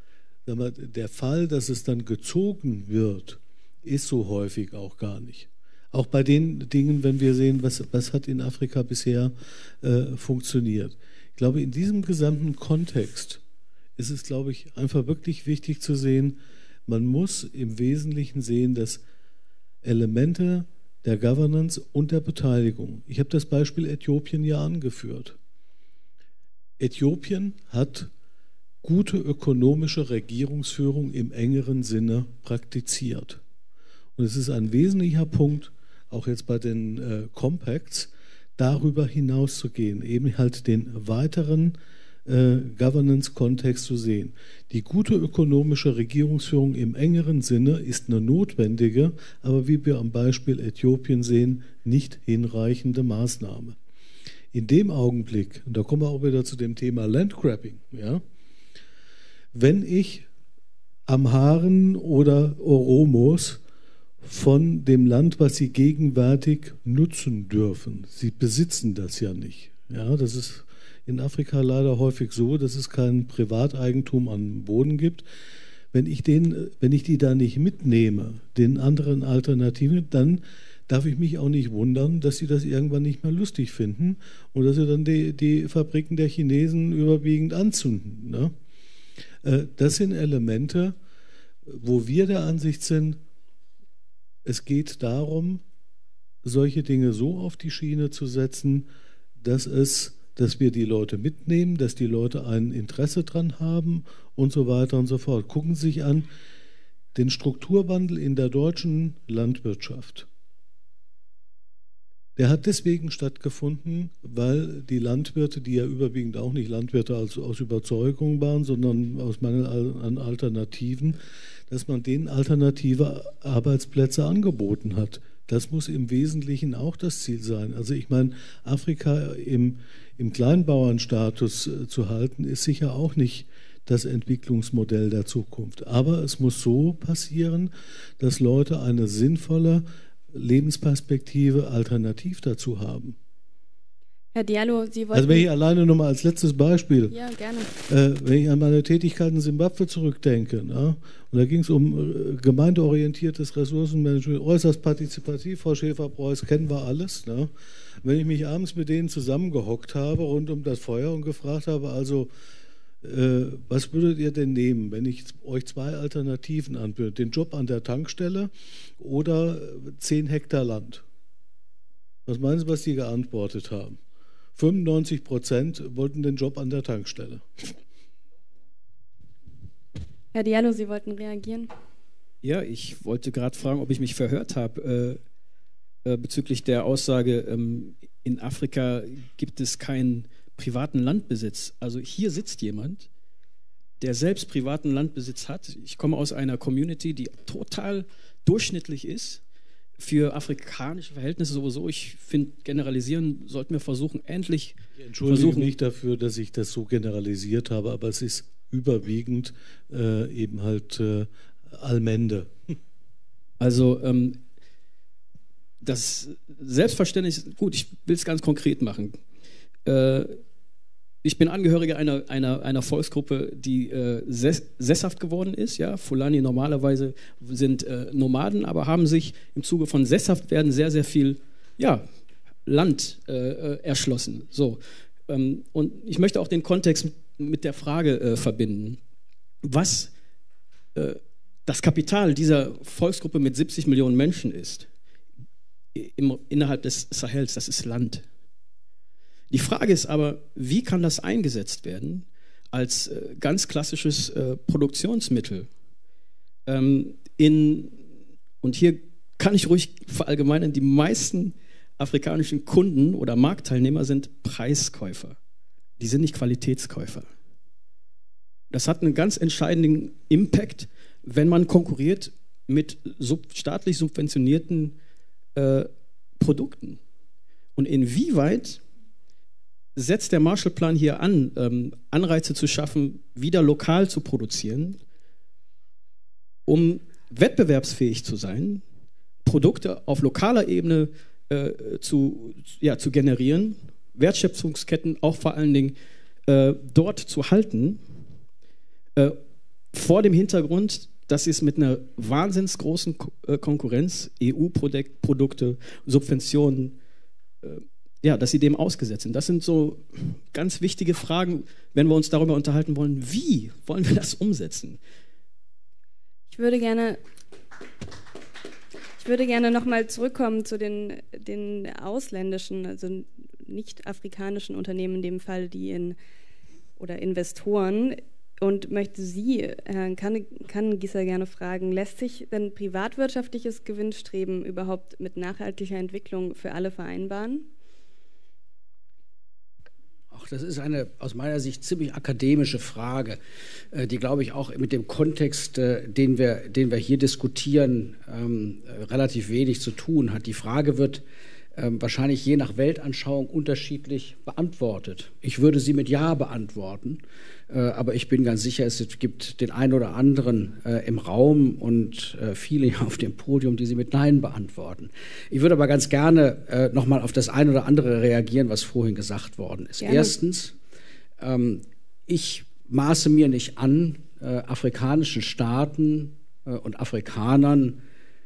der Fall, dass es dann gezogen wird, ist so häufig auch gar nicht. Auch bei den Dingen, wenn wir sehen, was hat in Afrika bisher funktioniert. Ich glaube, in diesem gesamten Kontext ist es, glaube ich, einfach wirklich wichtig zu sehen, man muss im Wesentlichen sehen, dass Elemente der Governance und der Beteiligung. Ich habe das Beispiel Äthiopien ja angeführt. Äthiopien hat gute ökonomische Regierungsführung im engeren Sinne praktiziert. Und es ist ein wesentlicher Punkt, auch jetzt bei den Compacts, darüber hinaus zu gehen, eben halt den weiteren Governance-Kontext zu sehen. Die gute ökonomische Regierungsführung im engeren Sinne ist eine notwendige, aber wie wir am Beispiel Äthiopien sehen, nicht hinreichende Maßnahme. In dem Augenblick, und da kommen wir auch wieder zu dem Thema Landgrabbing, ja, wenn ich Amharen oder Oromos von dem Land, was sie gegenwärtig nutzen dürfen, sie besitzen das ja nicht. Ja, das ist in Afrika leider häufig so, dass es kein Privateigentum am Boden gibt. Wenn ich die da nicht mitnehme, den anderen Alternativen, dann darf ich mich auch nicht wundern, dass sie das irgendwann nicht mehr lustig finden und dass sie dann die Fabriken der Chinesen überwiegend anzünden. Ne? Das sind Elemente, wo wir der Ansicht sind, es geht darum, solche Dinge so auf die Schiene zu setzen, dass wir die Leute mitnehmen, dass die Leute ein Interesse dran haben und so weiter und so fort. Gucken Sie sich an, den Strukturwandel in der deutschen Landwirtschaft. Der hat deswegen stattgefunden, weil die Landwirte, die ja überwiegend auch nicht Landwirte aus Überzeugung waren, sondern aus Mangel an Alternativen, dass man denen alternative Arbeitsplätze angeboten hat. Das muss im Wesentlichen auch das Ziel sein. Also ich meine, Afrika im Kleinbauernstatus zu halten, ist sicher auch nicht das Entwicklungsmodell der Zukunft. Aber es muss so passieren, dass Leute eine sinnvolle Lebensperspektive alternativ dazu haben. Herr Diallo, Sie wollten... Also wenn ich alleine noch mal als letztes Beispiel, ja, gerne. Wenn ich an meine Tätigkeit in Simbabwe zurückdenke, und da ging es um gemeindeorientiertes Ressourcenmanagement, äußerst partizipativ, Frau Schäfer-Preuß, kennen wir alles. Ne? Wenn ich mich abends mit denen zusammengehockt habe rund um das Feuer und gefragt habe, also was würdet ihr denn nehmen, wenn ich euch 2 Alternativen anbiete, den Job an der Tankstelle oder 10 Hektar Land? Was meinen Sie, was die geantwortet haben? 95% wollten den Job an der Tankstelle. Herr Diallo, Sie wollten reagieren? Ja, ich wollte gerade fragen, ob ich mich verhört habe bezüglich der Aussage, in Afrika gibt es kein privaten Landbesitz. Also hier sitzt jemand, der selbst privaten Landbesitz hat. Ich komme aus einer Community, die total durchschnittlich ist, für afrikanische Verhältnisse sowieso. Ich finde, generalisieren sollten wir versuchen, endlich Ich entschuldige mich dafür, dass ich das so generalisiert habe, aber es ist überwiegend eben halt Allmende. Also das Selbstverständnis, gut, ich will es ganz konkret machen. Ich bin Angehöriger einer Volksgruppe, die sesshaft geworden ist. Ja? Fulani normalerweise sind Nomaden, aber haben sich im Zuge von Sesshaftwerden sehr, sehr viel Land erschlossen. So. Und ich möchte auch den Kontext mit der Frage verbinden, was das Kapital dieser Volksgruppe mit 70 Millionen Menschen ist, innerhalb des Sahels, das ist Land. Die Frage ist aber, wie kann das eingesetzt werden als ganz klassisches Produktionsmittel? Und hier kann ich ruhig verallgemeinern, die meisten afrikanischen Kunden oder Marktteilnehmer sind Preiskäufer. Die sind nicht Qualitätskäufer. Das hat einen ganz entscheidenden Impact, wenn man konkurriert mit staatlich subventionierten Produkten. Und inwieweit setzt der Marshallplan hier an, Anreize zu schaffen, wieder lokal zu produzieren, um wettbewerbsfähig zu sein, Produkte auf lokaler Ebene zu generieren, Wertschöpfungsketten auch vor allen Dingen dort zu halten, vor dem Hintergrund, dass sie es mit einer wahnsinns großen Konkurrenz, EU-Produkte, Subventionen, dass sie dem ausgesetzt sind. Das sind so ganz wichtige Fragen, wenn wir uns darüber unterhalten wollen, wie wollen wir das umsetzen? Ich würde gerne nochmal zurückkommen zu den ausländischen, also nicht afrikanischen Unternehmen in dem Fall, oder Investoren, und möchte Sie, Herrn Kannengießer, gerne fragen, lässt sich denn privatwirtschaftliches Gewinnstreben überhaupt mit nachhaltiger Entwicklung für alle vereinbaren? Ach, das ist eine aus meiner Sicht ziemlich akademische Frage, die, glaube ich, auch mit dem Kontext, den wir hier diskutieren, relativ wenig zu tun hat. Die Frage wird wahrscheinlich je nach Weltanschauung unterschiedlich beantwortet. Ich würde sie mit Ja beantworten, aber ich bin ganz sicher, es gibt den einen oder anderen im Raum und viele auf dem Podium, die sie mit Nein beantworten. Ich würde aber ganz gerne nochmal auf das eine oder andere reagieren, was vorhin gesagt worden ist. Gerne. Erstens, ich maße mir nicht an, afrikanischen Staaten und Afrikanern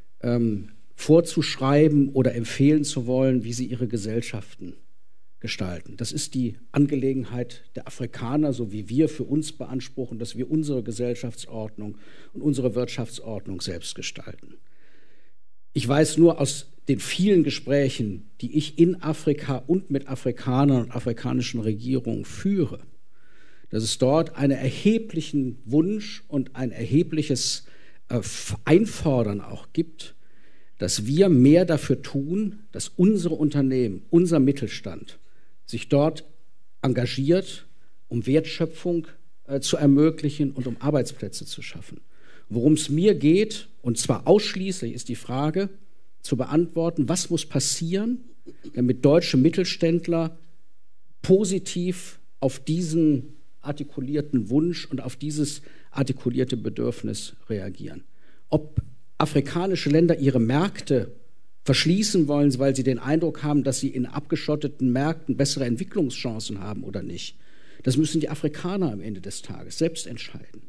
vorzuschreiben oder empfehlen zu wollen, wie sie ihre Gesellschaften gestalten. Das ist die Angelegenheit der Afrikaner, so wie wir für uns beanspruchen, dass wir unsere Gesellschaftsordnung und unsere Wirtschaftsordnung selbst gestalten. Ich weiß nur aus den vielen Gesprächen, die ich in Afrika und mit Afrikanern und afrikanischen Regierungen führe, dass es dort einen erheblichen Wunsch und ein erhebliches Einfordern auch gibt, dass wir mehr dafür tun, dass unsere Unternehmen, unser Mittelstand sich dort engagiert, um Wertschöpfung zu ermöglichen und um Arbeitsplätze zu schaffen. Worum es mir geht, und zwar ausschließlich, ist die Frage zu beantworten, was muss passieren, damit deutsche Mittelständler positiv auf diesen artikulierten Wunsch und auf dieses artikulierte Bedürfnis reagieren. Ob afrikanische Länder ihre Märkte verschließen wollen, weil sie den Eindruck haben, dass sie in abgeschotteten Märkten bessere Entwicklungschancen haben oder nicht, das müssen die Afrikaner am Ende des Tages selbst entscheiden.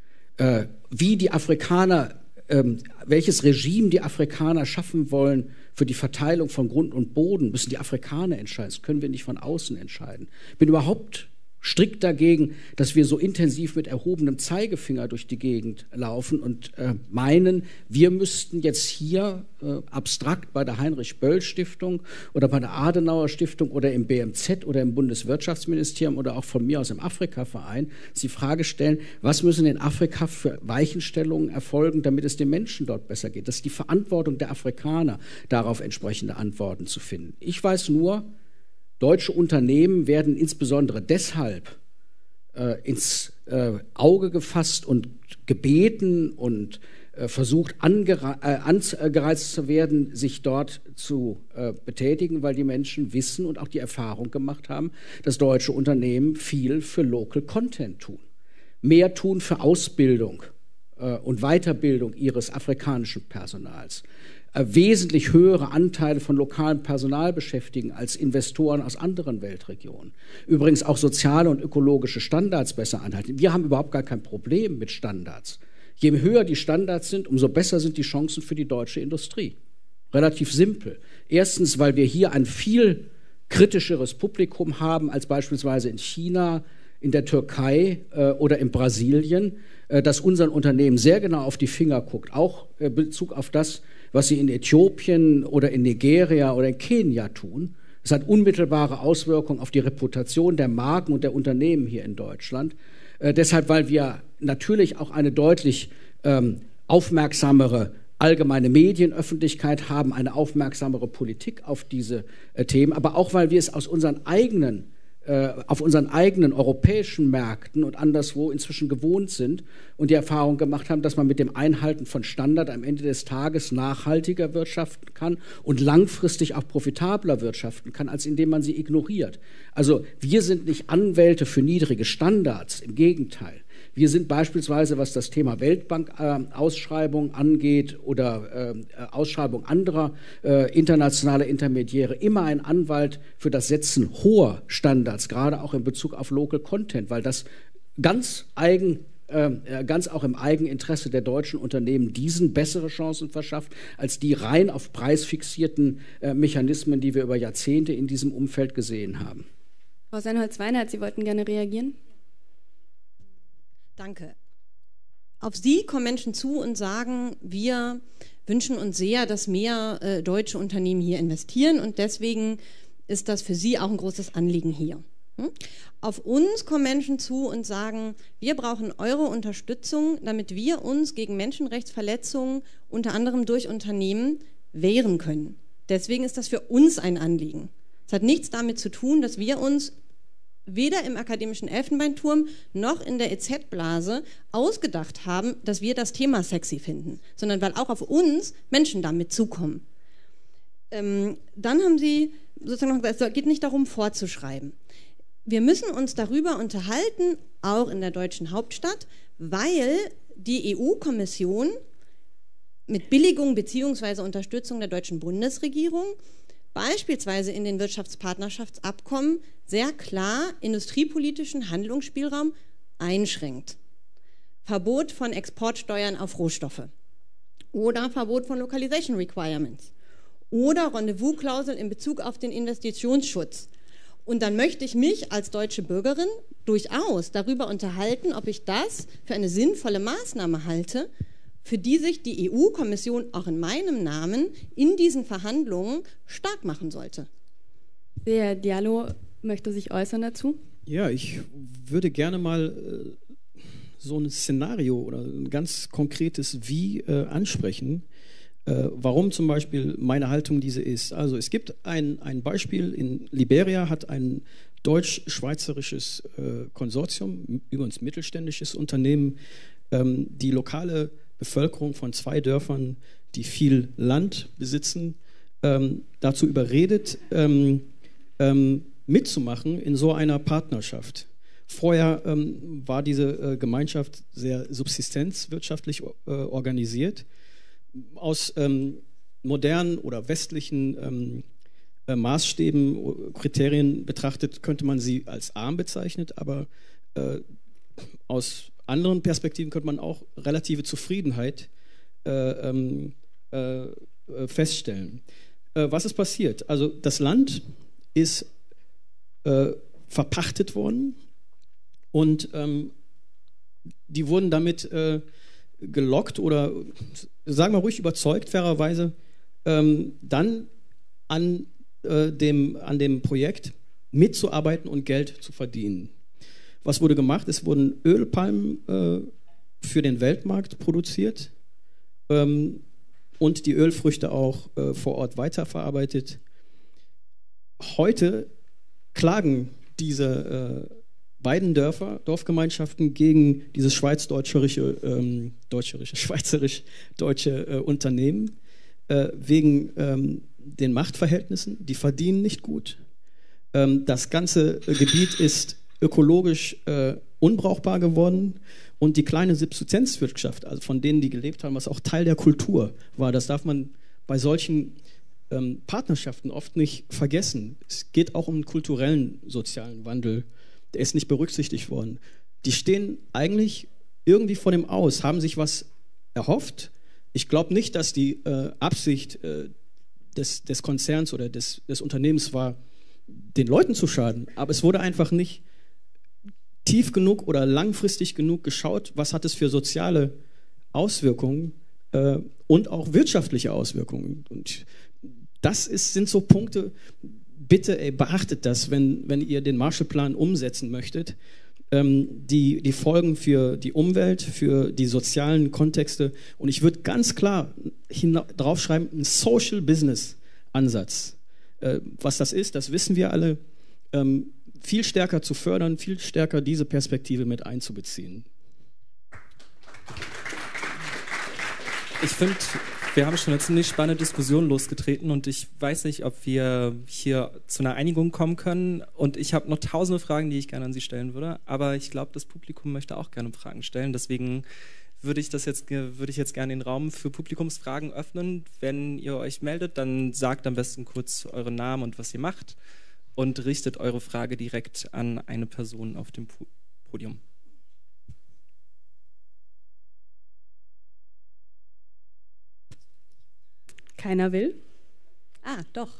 Wie die Afrikaner, welches Regime die Afrikaner schaffen wollen für die Verteilung von Grund und Boden, müssen die Afrikaner entscheiden. Das können wir nicht von außen entscheiden. Ich bin überhaupt strikt dagegen, dass wir so intensiv mit erhobenem Zeigefinger durch die Gegend laufen und meinen, wir müssten jetzt hier abstrakt bei der Heinrich-Böll-Stiftung oder bei der Adenauer-Stiftung oder im BMZ oder im Bundeswirtschaftsministerium oder auch von mir aus im Afrika-Verein die Frage stellen, was müssen in Afrika für Weichenstellungen erfolgen, damit es den Menschen dort besser geht. Das ist die Verantwortung der Afrikaner, darauf entsprechende Antworten zu finden. Ich weiß nur, Deutsche Unternehmen werden insbesondere deshalb ins Auge gefasst und gebeten und versucht angereizt zu werden, sich dort zu betätigen, weil die Menschen wissen und auch die Erfahrung gemacht haben, dass deutsche Unternehmen viel für Local Content tun. Mehr tun für Ausbildung und Weiterbildung ihres afrikanischen Personals. Wesentlich höhere Anteile von lokalem Personal beschäftigen als Investoren aus anderen Weltregionen. Übrigens auch soziale und ökologische Standards besser einhalten. Wir haben überhaupt gar kein Problem mit Standards. Je höher die Standards sind, umso besser sind die Chancen für die deutsche Industrie. Relativ simpel. Erstens, weil wir hier ein viel kritischeres Publikum haben als beispielsweise in China, in der Türkei oder in Brasilien, das unseren Unternehmen sehr genau auf die Finger guckt, auch in Bezug auf das, was sie in Äthiopien oder in Nigeria oder in Kenia tun. Es hat unmittelbare Auswirkungen auf die Reputation der Marken und der Unternehmen hier in Deutschland. Deshalb, weil wir natürlich auch eine deutlich aufmerksamere allgemeine Medienöffentlichkeit haben, eine aufmerksamere Politik auf diese Themen, aber auch, weil wir es aus unseren eigenen auf unseren eigenen europäischen Märkten und anderswo inzwischen gewohnt sind und die Erfahrung gemacht haben, dass man mit dem Einhalten von Standard am Ende des Tages nachhaltiger wirtschaften kann und langfristig auch profitabler wirtschaften kann, als indem man sie ignoriert. Also wir sind nicht Anwälte für niedrige Standards, im Gegenteil. Wir sind beispielsweise, was das Thema Weltbank-Ausschreibung angeht oder Ausschreibung anderer internationaler Intermediäre, immer ein Anwalt für das Setzen hoher Standards, gerade auch in Bezug auf Local Content, weil das ganz auch im Eigeninteresse der deutschen Unternehmen diesen bessere Chancen verschafft, als die rein auf preisfixierten Mechanismen, die wir über Jahrzehnte in diesem Umfeld gesehen haben. Frau Seinholz-Weinert, Sie wollten gerne reagieren? Danke. Auf Sie kommen Menschen zu und sagen, wir wünschen uns sehr, dass mehr deutsche Unternehmen hier investieren und deswegen ist das für Sie auch ein großes Anliegen hier. Auf uns kommen Menschen zu und sagen, wir brauchen eure Unterstützung, damit wir uns gegen Menschenrechtsverletzungen unter anderem durch Unternehmen wehren können. Deswegen ist das für uns ein Anliegen. Es hat nichts damit zu tun, dass wir uns weder im akademischen Elfenbeinturm noch in der EZ-Blase ausgedacht haben, dass wir das Thema sexy finden, sondern weil auch auf uns Menschen damit zukommen. Dann haben Sie sozusagen noch gesagt, es geht nicht darum, vorzuschreiben. Wir müssen uns darüber unterhalten, auch in der deutschen Hauptstadt, weil die EU-Kommission mit Billigung bzw. Unterstützung der deutschen Bundesregierung beispielsweise in den Wirtschaftspartnerschaftsabkommen sehr klar industriepolitischen Handlungsspielraum einschränkt. Verbot von Exportsteuern auf Rohstoffe oder Verbot von Localization Requirements oder Rendezvous-Klausel in Bezug auf den Investitionsschutz. Und dann möchte ich mich als deutsche Bürgerin durchaus darüber unterhalten, ob ich das für eine sinnvolle Maßnahme halte, für die sich die EU-Kommission auch in meinem Namen in diesen Verhandlungen stark machen sollte. Der Diallo möchte sich äußern dazu. Ja, ich würde gerne mal so ein Szenario oder ein ganz konkretes Wie ansprechen, warum zum Beispiel meine Haltung diese ist. Also es gibt ein Beispiel, in Liberia hat ein deutsch-schweizerisches Konsortium, übrigens mittelständisches Unternehmen, die lokale Bevölkerung von 2 Dörfern, die viel Land besitzen, dazu überredet, mitzumachen in so einer Partnerschaft. Vorher war diese Gemeinschaft sehr subsistenzwirtschaftlich organisiert. Aus modernen oder westlichen Maßstäben, Kriterien betrachtet, könnte man sie als arm bezeichnen, aber aus anderen Perspektiven könnte man auch relative Zufriedenheit feststellen. Was ist passiert? Also das Land ist verpachtet worden und die wurden damit gelockt oder sagen wir ruhig überzeugt, fairerweise, dann an dem Projekt mitzuarbeiten und Geld zu verdienen. Was wurde gemacht? Es wurden Ölpalmen für den Weltmarkt produziert und die Ölfrüchte auch vor Ort weiterverarbeitet. Heute klagen diese beiden Dorfgemeinschaften gegen dieses schweizerisch-deutsche Unternehmen wegen den Machtverhältnissen. Die verdienen nicht gut. Das ganze Gebiet ist ökologisch unbrauchbar geworden und die kleine Subsistenzwirtschaft, also von denen die gelebt haben, was auch Teil der Kultur war, das darf man bei solchen Partnerschaften oft nicht vergessen. Es geht auch um einen kulturellen, sozialen Wandel. Der ist nicht berücksichtigt worden. Die stehen eigentlich irgendwie vor dem Aus, haben sich was erhofft. Ich glaube nicht, dass die Absicht des Konzerns oder des Unternehmens war, den Leuten zu schaden. Aber es wurde einfach nicht tief genug oder langfristig genug geschaut, was hat es für soziale Auswirkungen und auch wirtschaftliche Auswirkungen. Und das sind so Punkte, bitte beachtet das, wenn ihr den Marshallplan umsetzen möchtet. Die Folgen für die Umwelt, für die sozialen Kontexte. Und ich würde ganz klar draufschreiben, ein Social Business Ansatz. Was das ist, das wissen wir alle. Viel stärker zu fördern, viel stärker diese Perspektive mit einzubeziehen. Ich finde, wir haben schon eine ziemlich spannende Diskussion losgetreten und ich weiß nicht, ob wir hier zu einer Einigung kommen können. Und ich habe noch tausende Fragen, die ich gerne an Sie stellen würde. Aber ich glaube, das Publikum möchte auch gerne Fragen stellen. Deswegen würde ich jetzt gerne den Raum für Publikumsfragen öffnen. Wenn ihr euch meldet, dann sagt am besten kurz euren Namen und was ihr macht und richtet eure Frage direkt an eine Person auf dem Podium. Keiner will? Ah, doch.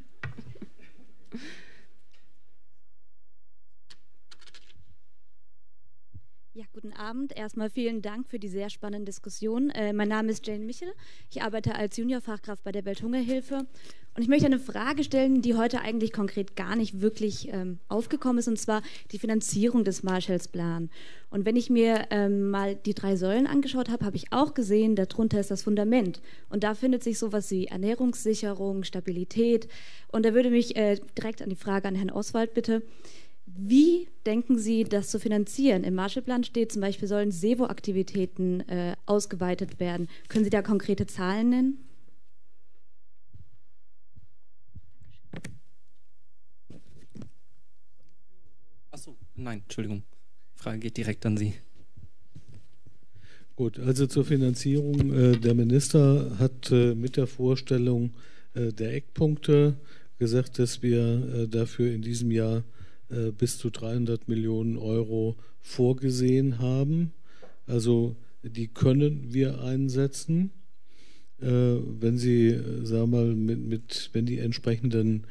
Ja, guten Abend. Erstmal vielen Dank für die sehr spannende Diskussion. Mein Name ist Jane Michel. Ich arbeite als Juniorfachkraft bei der Welthungerhilfe. Und ich möchte eine Frage stellen, die heute eigentlich konkret gar nicht wirklich aufgekommen ist, und zwar die Finanzierung des Marshallplans. Und wenn ich mir mal die 3 Säulen angeschaut habe, habe ich auch gesehen, darunter ist das Fundament. Und da findet sich sowas wie Ernährungssicherung, Stabilität. Und da würde mich direkt an die Frage an Herrn Oswald bitte: Wie denken Sie, das zu finanzieren? Im Marshallplan steht zum Beispiel, sollen SEVO-Aktivitäten ausgeweitet werden. Können Sie da konkrete Zahlen nennen? Achso, nein, Entschuldigung. Die Frage geht direkt an Sie. Gut, also zur Finanzierung. Der Minister hat mit der Vorstellung der Eckpunkte gesagt, dass wir dafür in diesem Jahr bis zu 300 Millionen Euro vorgesehen haben. Also die können wir einsetzen, wenn Sie, sagen wir mal, wenn die entsprechenden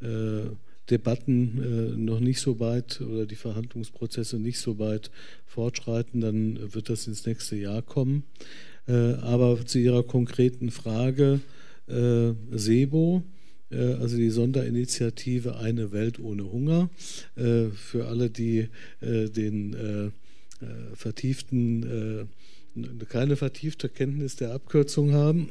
Debatten noch nicht so weit oder die Verhandlungsprozesse nicht so weit fortschreiten, dann wird das ins nächste Jahr kommen. Aber zu Ihrer konkreten Frage, SEBO, also die Sonderinitiative Eine Welt ohne Hunger, für alle, die keine vertiefte Kenntnis der Abkürzung haben.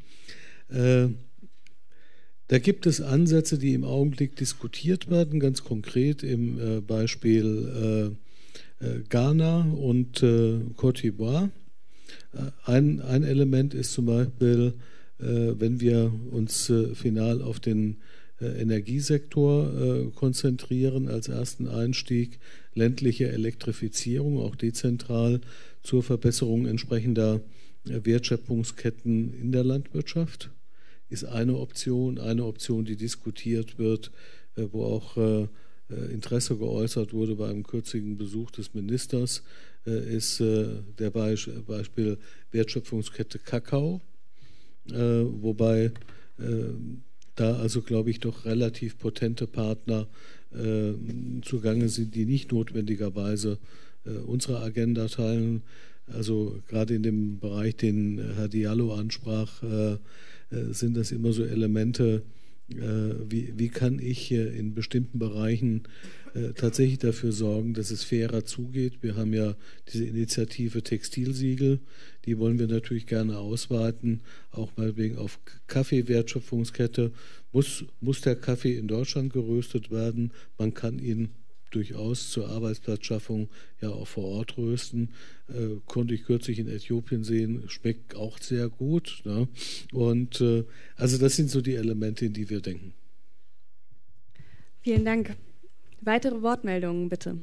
Da gibt es Ansätze, die im Augenblick diskutiert werden, ganz konkret im Beispiel Ghana und Côte d'Ivoire. Ein Element ist zum Beispiel, wenn wir uns final auf den Energiesektor konzentrieren, als ersten Einstieg ländliche Elektrifizierung, auch dezentral zur Verbesserung entsprechender Wertschöpfungsketten in der Landwirtschaft, ist eine Option, die diskutiert wird, wo auch Interesse geäußert wurde bei einem kürzlichen Besuch des Ministers, ist der Beispiel Wertschöpfungskette Kakao, wobei da also, glaube ich, doch relativ potente Partner zugange sind, die nicht notwendigerweise unsere Agenda teilen. Also gerade in dem Bereich, den Herr Diallo ansprach, sind das immer so Elemente, Wie kann ich in bestimmten Bereichen tatsächlich dafür sorgen, dass es fairer zugeht? Wir haben ja diese Initiative Textilsiegel, die wollen wir natürlich gerne ausweiten, auch meinetwegen auf Kaffeewertschöpfungskette. Muss der Kaffee in Deutschland geröstet werden? Man kann ihn durchaus zur Arbeitsplatzschaffung ja auch vor Ort rösten. Konnte ich kürzlich in Äthiopien sehen, schmeckt auch sehr gut. Ne? Und also das sind so die Elemente, in die wir denken. Vielen Dank. Weitere Wortmeldungen bitte.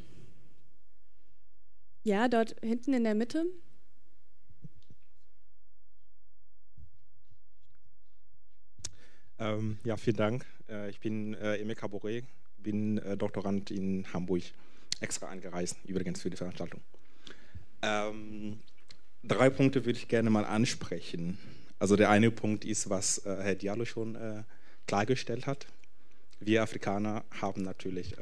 Ja, dort hinten in der Mitte. Ja, vielen Dank. Ich bin Emeka Boré, bin Doktorand in Hamburg, extra angereist, übrigens für die Veranstaltung. 3 Punkte würde ich gerne mal ansprechen. Also der eine Punkt ist, was Herr Diallo schon klargestellt hat. Wir Afrikaner haben natürlich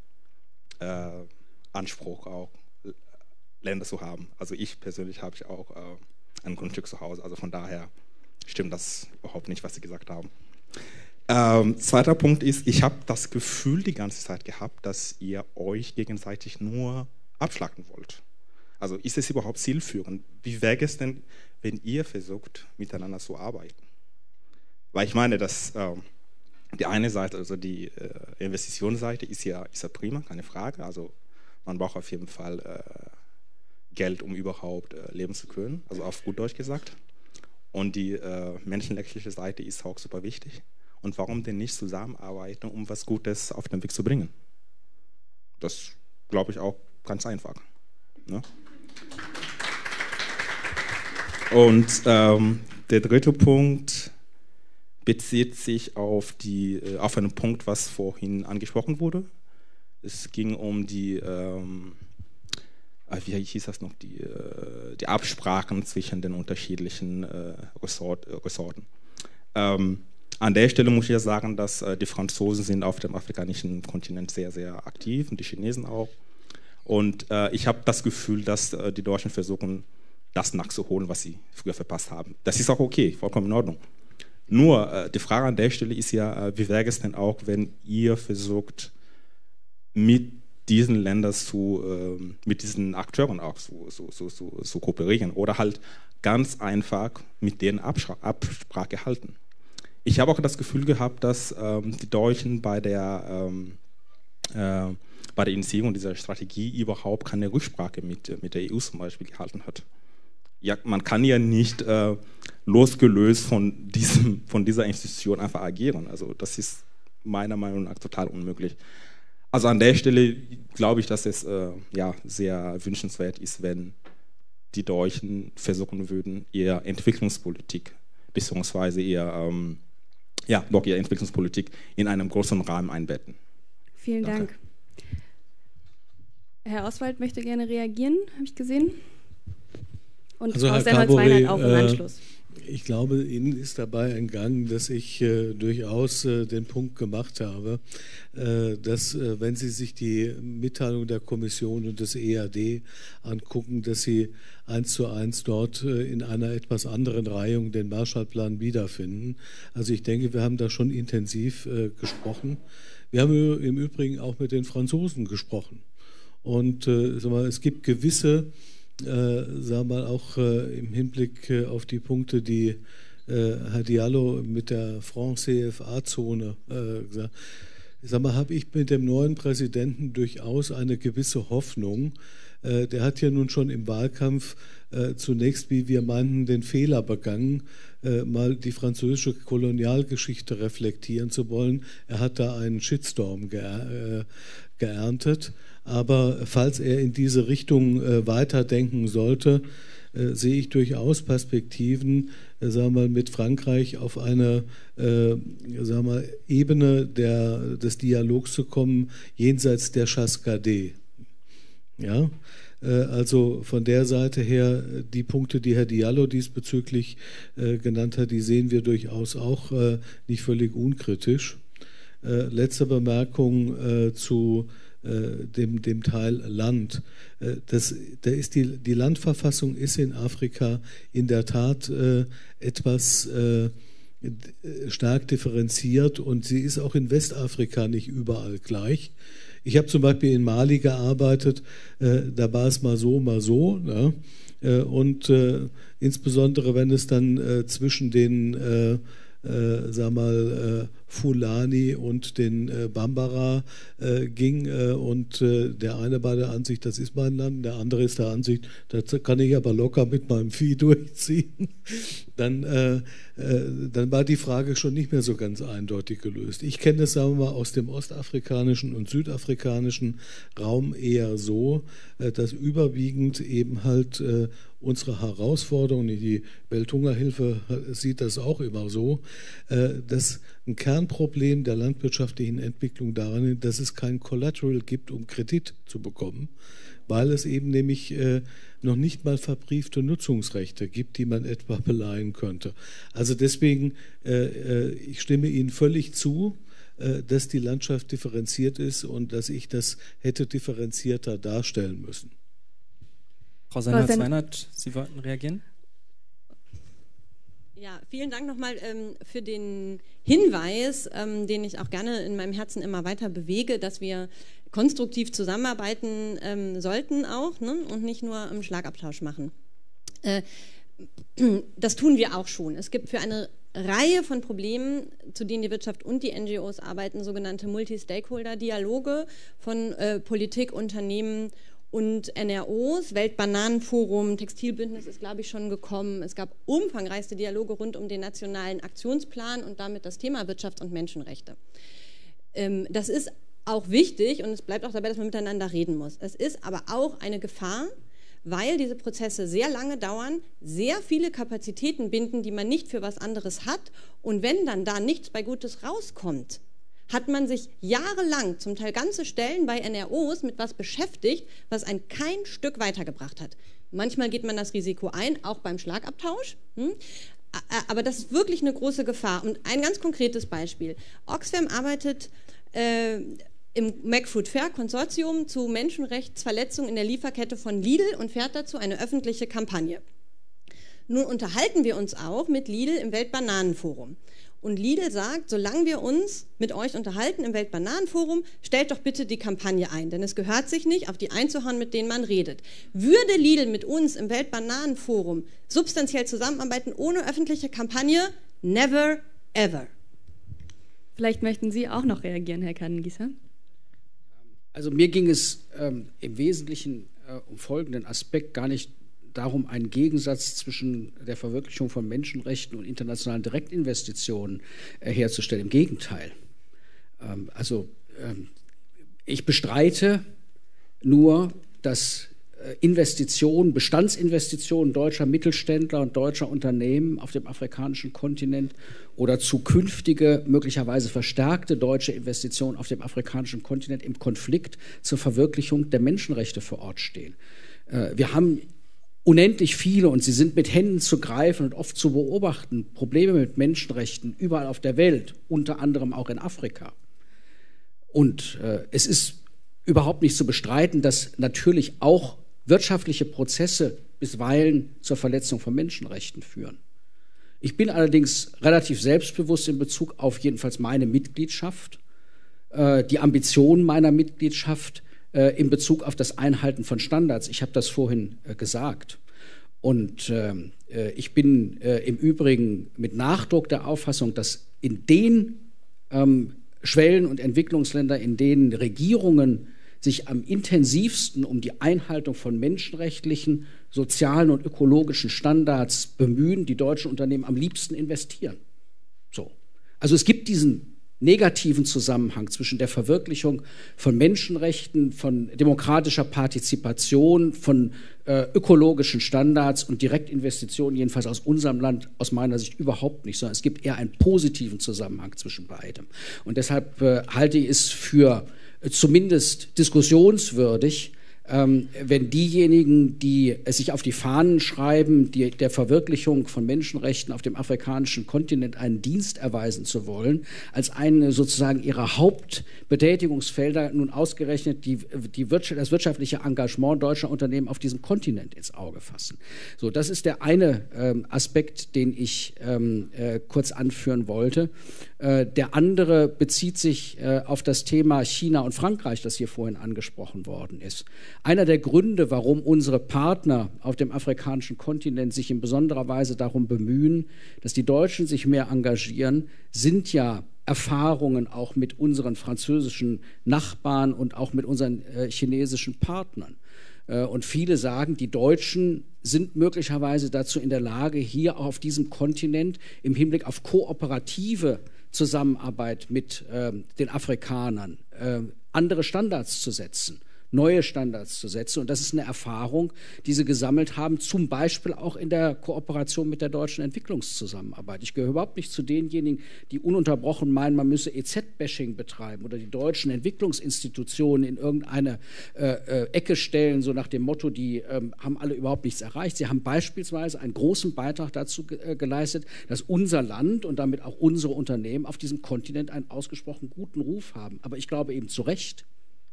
Anspruch, auch Länder zu haben. Also ich persönlich habe auch ein Grundstück zu Hause. Also von daher stimmt das überhaupt nicht, was Sie gesagt haben. Zweiter Punkt ist, ich habe das Gefühl die ganze Zeit gehabt, dass ihr euch gegenseitig nur abschlachten wollt. Also ist es überhaupt zielführend? Wie wäre es denn, wenn ihr versucht, miteinander zu arbeiten? Weil ich meine, dass die eine Seite, also die Investitionsseite ist ja prima, keine Frage. Also man braucht auf jeden Fall Geld, um überhaupt leben zu können, also auf gut Deutsch gesagt. Und die menschenrechtliche Seite ist auch super wichtig. Und warum denn nicht zusammenarbeiten, um was Gutes auf den Weg zu bringen? Das glaube ich auch ganz einfach. Ne? Und der dritte Punkt bezieht sich auf einen Punkt, was vorhin angesprochen wurde. Es ging um die, wie hieß das noch, die Absprachen zwischen den unterschiedlichen Ressorten. An der Stelle muss ich ja sagen, dass die Franzosen sind auf dem afrikanischen Kontinent sehr, sehr aktiv und die Chinesen auch. Und ich habe das Gefühl, dass die Deutschen versuchen, das nachzuholen, was sie früher verpasst haben. Das ist auch okay, vollkommen in Ordnung. Nur die Frage an der Stelle ist ja, wie wäre es denn auch, wenn ihr versucht, mit diesen Ländern mit diesen Akteuren auch zu kooperieren oder halt ganz einfach mit denen Absprache halten. Ich habe auch das Gefühl gehabt, dass die Deutschen bei der Initiierung dieser Strategie überhaupt keine Rücksprache mit der EU zum Beispiel gehalten hat. Ja, man kann ja nicht losgelöst von dieser Institution einfach agieren. Also das ist meiner Meinung nach total unmöglich. Also an der Stelle glaube ich, dass es sehr wünschenswert ist, wenn die Deutschen versuchen würden, ihre Entwicklungspolitik beziehungsweise ihre Entwicklungspolitik in einem großen Rahmen einbetten. Vielen Dank. Herr Oswald möchte gerne reagieren, habe ich gesehen. Und also Frau Sennholz-Weinert auch im Anschluss. Ich glaube, Ihnen ist dabei entgangen, dass ich durchaus den Punkt gemacht habe, dass, wenn Sie sich die Mitteilung der Kommission und des EAD angucken, dass Sie 1:1 dort in einer etwas anderen Reihung den Marshallplan wiederfinden. Also ich denke, wir haben da schon intensiv gesprochen. Wir haben im Übrigen auch mit den Franzosen gesprochen. Und es gibt gewisse, sagen wir mal, auch im Hinblick auf die Punkte, die Herr Diallo mit der Franc-CFA-Zone gesagt hat, habe ich mit dem neuen Präsidenten durchaus eine gewisse Hoffnung. Der hat ja nun schon im Wahlkampf zunächst, wie wir meinten, den Fehler begangen, mal die französische Kolonialgeschichte reflektieren zu wollen. Er hat da einen Shitstorm geerntet. Aber falls er in diese Richtung weiterdenken sollte, sehe ich durchaus Perspektiven, sagen wir mal, mit Frankreich auf eine sagen wir, Ebene des Dialogs zu kommen, jenseits der Chasse-Gardée. Ja? Also von der Seite her, die Punkte, die Herr Diallo diesbezüglich genannt hat, die sehen wir durchaus auch nicht völlig unkritisch. Letzte Bemerkung zu dem Teil Land. Die Landverfassung ist in Afrika in der Tat etwas stark differenziert und sie ist auch in Westafrika nicht überall gleich. Ich habe zum Beispiel in Mali gearbeitet, da war es mal so, ne? Und insbesondere wenn es dann zwischen den Fulani und den Bambara ging und der eine war der Ansicht, das ist mein Land, der andere ist der Ansicht, das kann ich aber locker mit meinem Vieh durchziehen, dann war die Frage schon nicht mehr so ganz eindeutig gelöst. Ich kenne es, sagen wir mal, aus dem ostafrikanischen und südafrikanischen Raum eher so, dass überwiegend eben halt unsere Herausforderung, die Welthungerhilfe sieht das auch immer so, dass ein Kernproblem der landwirtschaftlichen Entwicklung daran ist, dass es kein Collateral gibt, um Kredit zu bekommen, weil es eben nämlich noch nicht mal verbriefte Nutzungsrechte gibt, die man etwa beleihen könnte. Also deswegen, ich stimme Ihnen völlig zu, dass die Landschaft differenziert ist und dass ich das hätte differenzierter darstellen müssen. Frau Seinert, Sie wollten reagieren? Ja, vielen Dank nochmal für den Hinweis, den ich auch gerne in meinem Herzen immer weiter bewege, dass wir konstruktiv zusammenarbeiten sollten auch, ne? Und nicht nur im Schlagabtausch machen. Das tun wir auch schon. Es gibt für eine Reihe von Problemen, zu denen die Wirtschaft und die NGOs arbeiten, sogenannte Multi-Stakeholder-Dialoge von Politik, Unternehmen und NROs, Weltbananenforum, Textilbündnis ist, glaube ich, schon gekommen. Es gab umfangreichste Dialoge rund um den nationalen Aktionsplan und damit das Thema Wirtschafts- und Menschenrechte. Das ist auch wichtig und es bleibt auch dabei, dass man miteinander reden muss. Es ist aber auch eine Gefahr, weil diese Prozesse sehr lange dauern, sehr viele Kapazitäten binden, die man nicht für was anderes hat und wenn dann da nichts bei Gutes rauskommt, hat man sich jahrelang, zum Teil ganze Stellen bei NROs mit was beschäftigt, was einen kein Stück weitergebracht hat. Manchmal geht man das Risiko ein, auch beim Schlagabtausch. Aber das ist wirklich eine große Gefahr. Und ein ganz konkretes Beispiel. Oxfam arbeitet im McFood Fair Konsortium zu Menschenrechtsverletzungen in der Lieferkette von Lidl und fährt dazu eine öffentliche Kampagne. Nun unterhalten wir uns auch mit Lidl im Weltbananenforum. Und Lidl sagt, solange wir uns mit euch unterhalten im Weltbananenforum, stellt doch bitte die Kampagne ein, denn es gehört sich nicht, auf die einzuhauen, mit denen man redet. Würde Lidl mit uns im Weltbananenforum substanziell zusammenarbeiten ohne öffentliche Kampagne? Never, ever. Vielleicht möchten Sie auch noch reagieren, Herr Kannengießer. Also mir ging es im Wesentlichen um folgenden Aspekt, gar nicht darum, einen Gegensatz zwischen der Verwirklichung von Menschenrechten und internationalen Direktinvestitionen herzustellen. Im Gegenteil. Ich bestreite nur, dass Bestandsinvestitionen deutscher Mittelständler und deutscher Unternehmen auf dem afrikanischen Kontinent oder zukünftige, möglicherweise verstärkte deutsche Investitionen auf dem afrikanischen Kontinent im Konflikt zur Verwirklichung der Menschenrechte vor Ort stehen. Wir haben unendlich viele, und sie sind mit Händen zu greifen und oft zu beobachten, Probleme mit Menschenrechten überall auf der Welt, unter anderem auch in Afrika. Und es ist überhaupt nicht zu bestreiten, dass natürlich auch wirtschaftliche Prozesse bisweilen zur Verletzung von Menschenrechten führen. Ich bin allerdings relativ selbstbewusst in Bezug auf jedenfalls meine Mitgliedschaft, die Ambitionen meiner Mitgliedschaft, in Bezug auf das Einhalten von Standards. Ich habe das vorhin gesagt. Und ich bin im Übrigen mit Nachdruck der Auffassung, dass in den Schwellen- und Entwicklungsländern, in denen Regierungen sich am intensivsten um die Einhaltung von menschenrechtlichen, sozialen und ökologischen Standards bemühen, die deutschen Unternehmen am liebsten investieren. So. Also es gibt diesen negativen Zusammenhang zwischen der Verwirklichung von Menschenrechten, von demokratischer Partizipation, von ökologischen Standards und Direktinvestitionen, jedenfalls aus unserem Land, aus meiner Sicht überhaupt nicht, sondern es gibt eher einen positiven Zusammenhang zwischen beidem. Und deshalb halte ich es für zumindest diskussionswürdig, wenn diejenigen, die es sich auf die Fahnen schreiben, der Verwirklichung von Menschenrechten auf dem afrikanischen Kontinent einen Dienst erweisen zu wollen, als eine sozusagen ihrer Hauptbetätigungsfelder nun ausgerechnet das wirtschaftliche Engagement deutscher Unternehmen auf diesem Kontinent ins Auge fassen. So, das ist der eine Aspekt, den ich kurz anführen wollte. Der andere bezieht sich auf das Thema China und Frankreich, das hier vorhin angesprochen worden ist. Einer der Gründe, warum unsere Partner auf dem afrikanischen Kontinent sich in besonderer Weise darum bemühen, dass die Deutschen sich mehr engagieren, sind ja Erfahrungen auch mit unseren französischen Nachbarn und auch mit unseren chinesischen Partnern. Und viele sagen, die Deutschen sind möglicherweise dazu in der Lage, hier auch auf diesem Kontinent im Hinblick auf kooperative Zusammenarbeit mit den Afrikanern andere Standards zu setzen, neue Standards zu setzen. Und das ist eine Erfahrung, die sie gesammelt haben, zum Beispiel auch in der Kooperation mit der deutschen Entwicklungszusammenarbeit. Ich gehöre überhaupt nicht zu denjenigen, die ununterbrochen meinen, man müsse EZ-Bashing betreiben oder die deutschen Entwicklungsinstitutionen in irgendeine Ecke stellen, so nach dem Motto, die haben alle überhaupt nichts erreicht. Sie haben beispielsweise einen großen Beitrag dazu geleistet, dass unser Land und damit auch unsere Unternehmen auf diesem Kontinent einen ausgesprochen guten Ruf haben. Aber ich glaube eben zu Recht.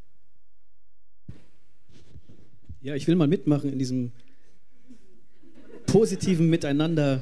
Ja, ich will mal mitmachen in diesem positiven Miteinander.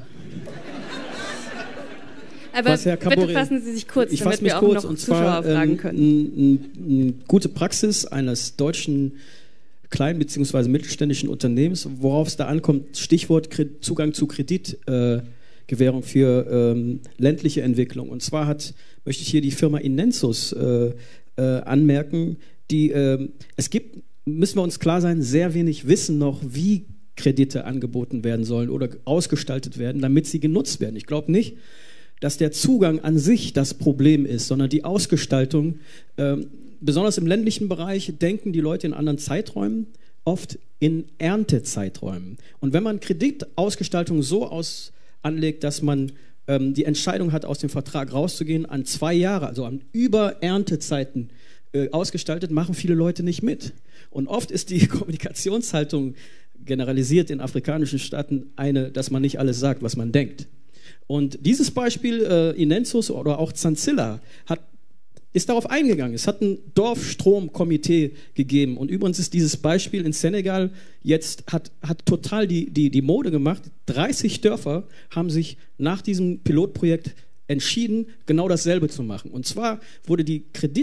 Aber bitte fassen Sie sich kurz, damit wir auch kurz, noch Zuschauer fragen können. Eine gute Praxis eines deutschen kleinen bzw. mittelständischen Unternehmens, worauf es da ankommt, Stichwort Zugang zu Kreditgewährung für ländliche Entwicklung. Und zwar möchte ich hier die Firma Inensus anmerken, es gibt, müssen wir uns klar sein, sehr wenig Wissen noch, wie Kredite angeboten werden sollen oder ausgestaltet werden, damit sie genutzt werden. Ich glaube nicht, dass der Zugang an sich das Problem ist, sondern die Ausgestaltung. Besonders im ländlichen Bereich denken die Leute in anderen Zeiträumen, oft in Erntezeiträumen. Und wenn man Kreditausgestaltung so anlegt, dass man die Entscheidung hat, aus dem Vertrag rauszugehen, an 2 Jahre, also an Übererntezeiten ausgestaltet, machen viele Leute nicht mit. Und oft ist die Kommunikationshaltung generalisiert in afrikanischen Staaten dass man nicht alles sagt, was man denkt. Und dieses Beispiel, Inensus oder auch Zanzilla, ist darauf eingegangen. Es hat ein Dorfstromkomitee gegeben. Und übrigens ist dieses Beispiel in Senegal jetzt hat total die Mode gemacht. 30 Dörfer haben sich nach diesem Pilotprojekt entschieden, genau dasselbe zu machen. Und zwar wurde die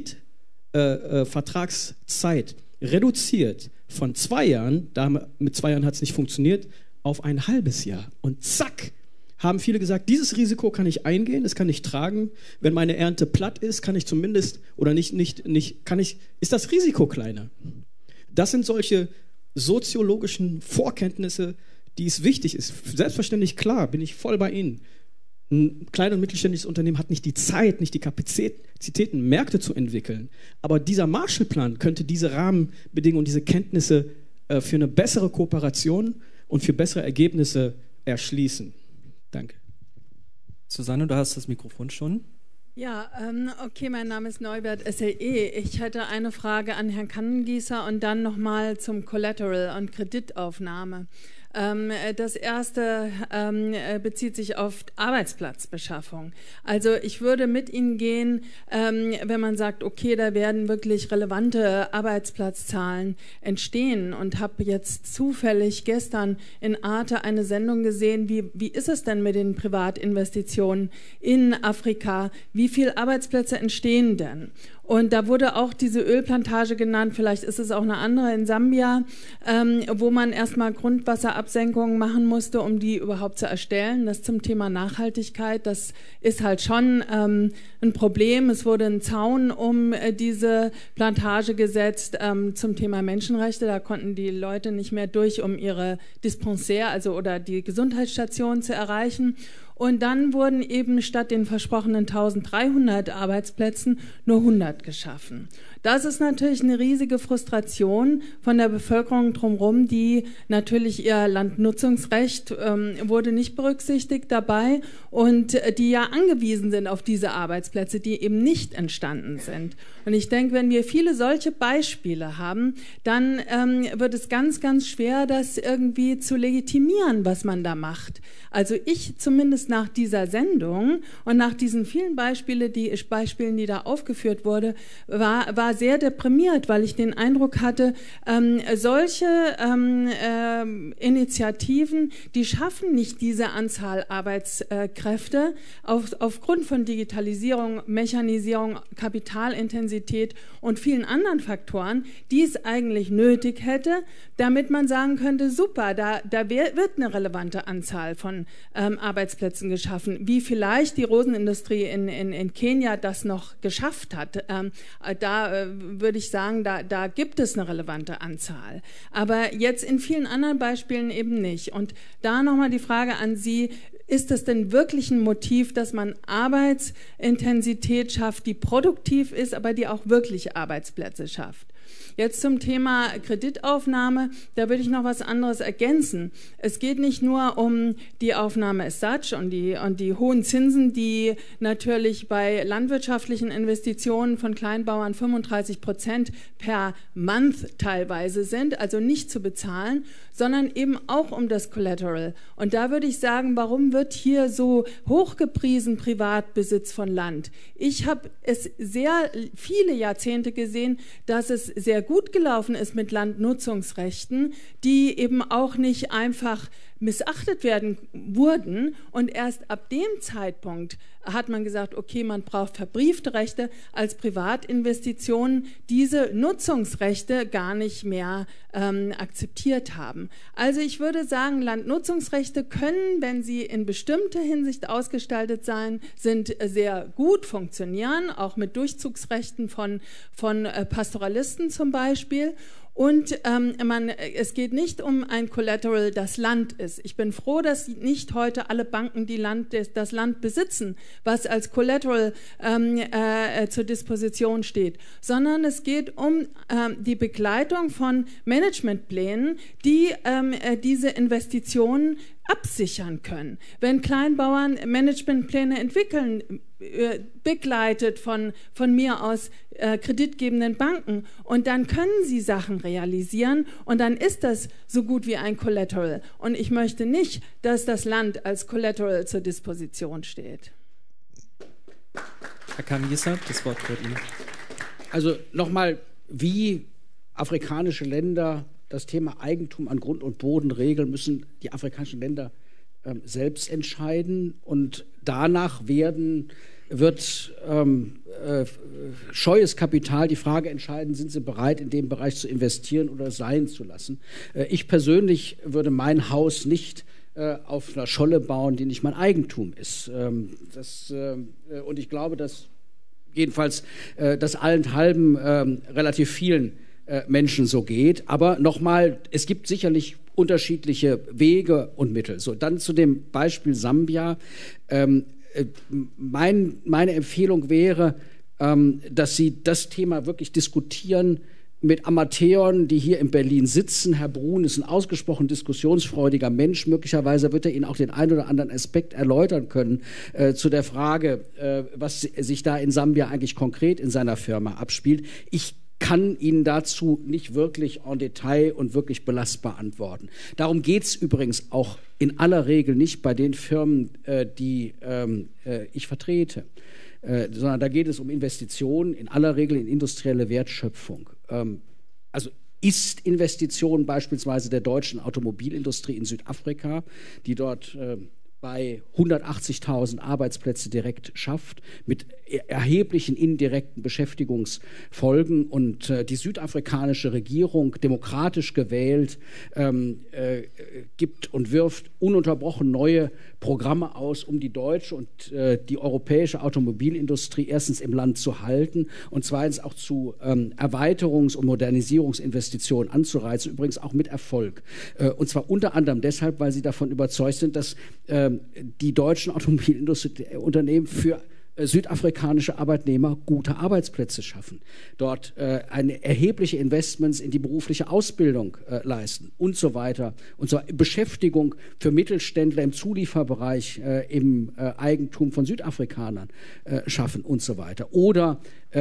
Kreditvertragszeit reduziert von 2 Jahren, mit 2 Jahren hat es nicht funktioniert, auf ein halbes Jahr. Und zack, haben viele gesagt, dieses Risiko kann ich eingehen, das kann ich tragen. Wenn meine Ernte platt ist, kann ich zumindest, oder ist das Risiko kleiner. Das sind solche soziologischen Vorkenntnisse, die es wichtig ist. Selbstverständlich, klar, bin ich voll bei Ihnen. Ein kleines und mittelständisches Unternehmen hat nicht die Zeit, nicht die Kapazitäten, Märkte zu entwickeln. Aber dieser Marshallplan könnte diese Rahmenbedingungen, diese Kenntnisse für eine bessere Kooperation und für bessere Ergebnisse erschließen. Danke. Susanne, du hast das Mikrofon schon. Ja, okay, mein Name ist Neubert, SLE. Ich hätte eine Frage an Herrn Kannengießer und dann nochmal zum Collateral und Kreditaufnahme. Das erste bezieht sich auf Arbeitsplatzbeschaffung. Also ich würde mit Ihnen gehen, wenn man sagt, okay, da werden wirklich relevante Arbeitsplatzzahlen entstehen, und habe jetzt zufällig gestern in Arte eine Sendung gesehen, wie ist es denn mit den Privatinvestitionen in Afrika? Wie viele Arbeitsplätze entstehen denn? Und da wurde auch diese Ölplantage genannt, vielleicht ist es auch eine andere in Sambia, wo man erstmal Grundwasserabsenkungen machen musste, um die überhaupt zu erstellen. Das zum Thema Nachhaltigkeit, das ist halt schon ein Problem. Es wurde ein Zaun um diese Plantage gesetzt zum Thema Menschenrechte. Da konnten die Leute nicht mehr durch, um ihre Dispensaire, oder die Gesundheitsstation zu erreichen. Und dann wurden eben statt den versprochenen 1300 Arbeitsplätzen nur 100 geschaffen. Das ist natürlich eine riesige Frustration von der Bevölkerung drumherum, die natürlich ihr Landnutzungsrecht wurde nicht berücksichtigt dabei und die ja angewiesen sind auf diese Arbeitsplätze, die eben nicht entstanden sind. Und ich denke, wenn wir viele solche Beispiele haben, dann wird es ganz, ganz schwer, das irgendwie zu legitimieren, was man da macht. Also ich zumindest nach dieser Sendung und nach diesen vielen Beispielen, die da aufgeführt wurde, war sehr deprimiert, weil ich den Eindruck hatte, solche Initiativen, die schaffen nicht diese Anzahl Arbeitskräfte aufgrund von Digitalisierung, Mechanisierung, Kapitalintensität und vielen anderen Faktoren, die es eigentlich nötig hätte, damit man sagen könnte, super, da wird eine relevante Anzahl von Arbeitsplätzen geschaffen, wie vielleicht die Rosenindustrie in Kenia das noch geschafft hat. Da würde ich sagen, da gibt es eine relevante Anzahl. Aber jetzt in vielen anderen Beispielen eben nicht. Und da nochmal die Frage an Sie, ist es denn wirklich ein Motiv, dass man Arbeitsintensität schafft, die produktiv ist, aber die auch wirklich Arbeitsplätze schafft? Jetzt zum Thema Kreditaufnahme, da würde ich noch was anderes ergänzen. Es geht nicht nur um die Aufnahme as such und die hohen Zinsen, die natürlich bei landwirtschaftlichen Investitionen von Kleinbauern 35% per Month teilweise sind, also nicht zu bezahlen, sondern eben auch um das Collateral. Und da würde ich sagen, warum wird hier so hochgepriesen Privatbesitz von Land? Ich habe es sehr viele Jahrzehnte gesehen, dass es sehr gut gelaufen ist mit Landnutzungsrechten, die eben auch nicht einfach missachtet werden wurden. Und erst ab dem Zeitpunkt hat man gesagt, okay, man braucht verbriefte Rechte, als Privatinvestitionen diese Nutzungsrechte gar nicht mehr akzeptiert haben. Also ich würde sagen, Landnutzungsrechte können, wenn sie in bestimmter Hinsicht ausgestaltet sind, sehr gut funktionieren, auch mit Durchzugsrechten von Pastoralisten zum Beispiel. Und es geht nicht um ein Collateral, das Land ist. Ich bin froh, dass nicht heute alle Banken das Land besitzen, was als Collateral zur Disposition steht, sondern es geht um die Begleitung von Managementplänen, die diese Investitionen absichern können. Wenn Kleinbauern Managementpläne entwickeln, begleitet von mir aus kreditgebenden Banken, und dann können sie Sachen realisieren und dann ist das so gut wie ein Collateral. Und ich möchte nicht, dass das Land als Collateral zur Disposition steht. Herr Kamisa, das Wort gehört Ihnen. Also nochmal, wie afrikanische Länder das Thema Eigentum an Grund und Boden regeln, müssen die afrikanischen Länder selbst entscheiden, und danach wird scheues Kapital die Frage entscheiden, sind sie bereit, in dem Bereich zu investieren oder sein zu lassen. Ich persönlich würde mein Haus nicht auf einer Scholle bauen, die nicht mein Eigentum ist. Und ich glaube, dass jedenfalls das allenthalben relativ vielen Menschen so geht. Aber nochmal, es gibt sicherlich unterschiedliche Wege und Mittel. So, dann zu dem Beispiel Sambia. Meine Empfehlung wäre, dass Sie das Thema wirklich diskutieren mit Amateuren, die hier in Berlin sitzen. Herr Brun ist ein ausgesprochen diskussionsfreudiger Mensch. Möglicherweise wird er Ihnen auch den einen oder anderen Aspekt erläutern können zu der Frage, was sich da in Sambia eigentlich konkret in seiner Firma abspielt. Ich kann Ihnen dazu nicht wirklich en Detail und wirklich belastbar antworten. Darum geht es übrigens auch in aller Regel nicht bei den Firmen, die ich vertrete, sondern da geht es um Investitionen, in aller Regel in industrielle Wertschöpfung. Also ist Investition beispielsweise der deutschen Automobilindustrie in Südafrika, die dort bei 180.000 Arbeitsplätze direkt schafft, mit erheblichen indirekten Beschäftigungsfolgen. Und die südafrikanische Regierung, demokratisch gewählt, gibt und wirft ununterbrochen neue Programme aus, um die deutsche und die europäische Automobilindustrie erstens im Land zu halten und zweitens auch zu Erweiterungs- und Modernisierungsinvestitionen anzureizen, übrigens auch mit Erfolg. Und zwar unter anderem deshalb, weil sie davon überzeugt sind, dass die deutschen Automobilunternehmen für südafrikanische Arbeitnehmer gute Arbeitsplätze schaffen, dort erhebliche Investments in die berufliche Ausbildung leisten und so weiter. Und zwar Beschäftigung für Mittelständler im Zulieferbereich im Eigentum von Südafrikanern schaffen und so weiter. Oder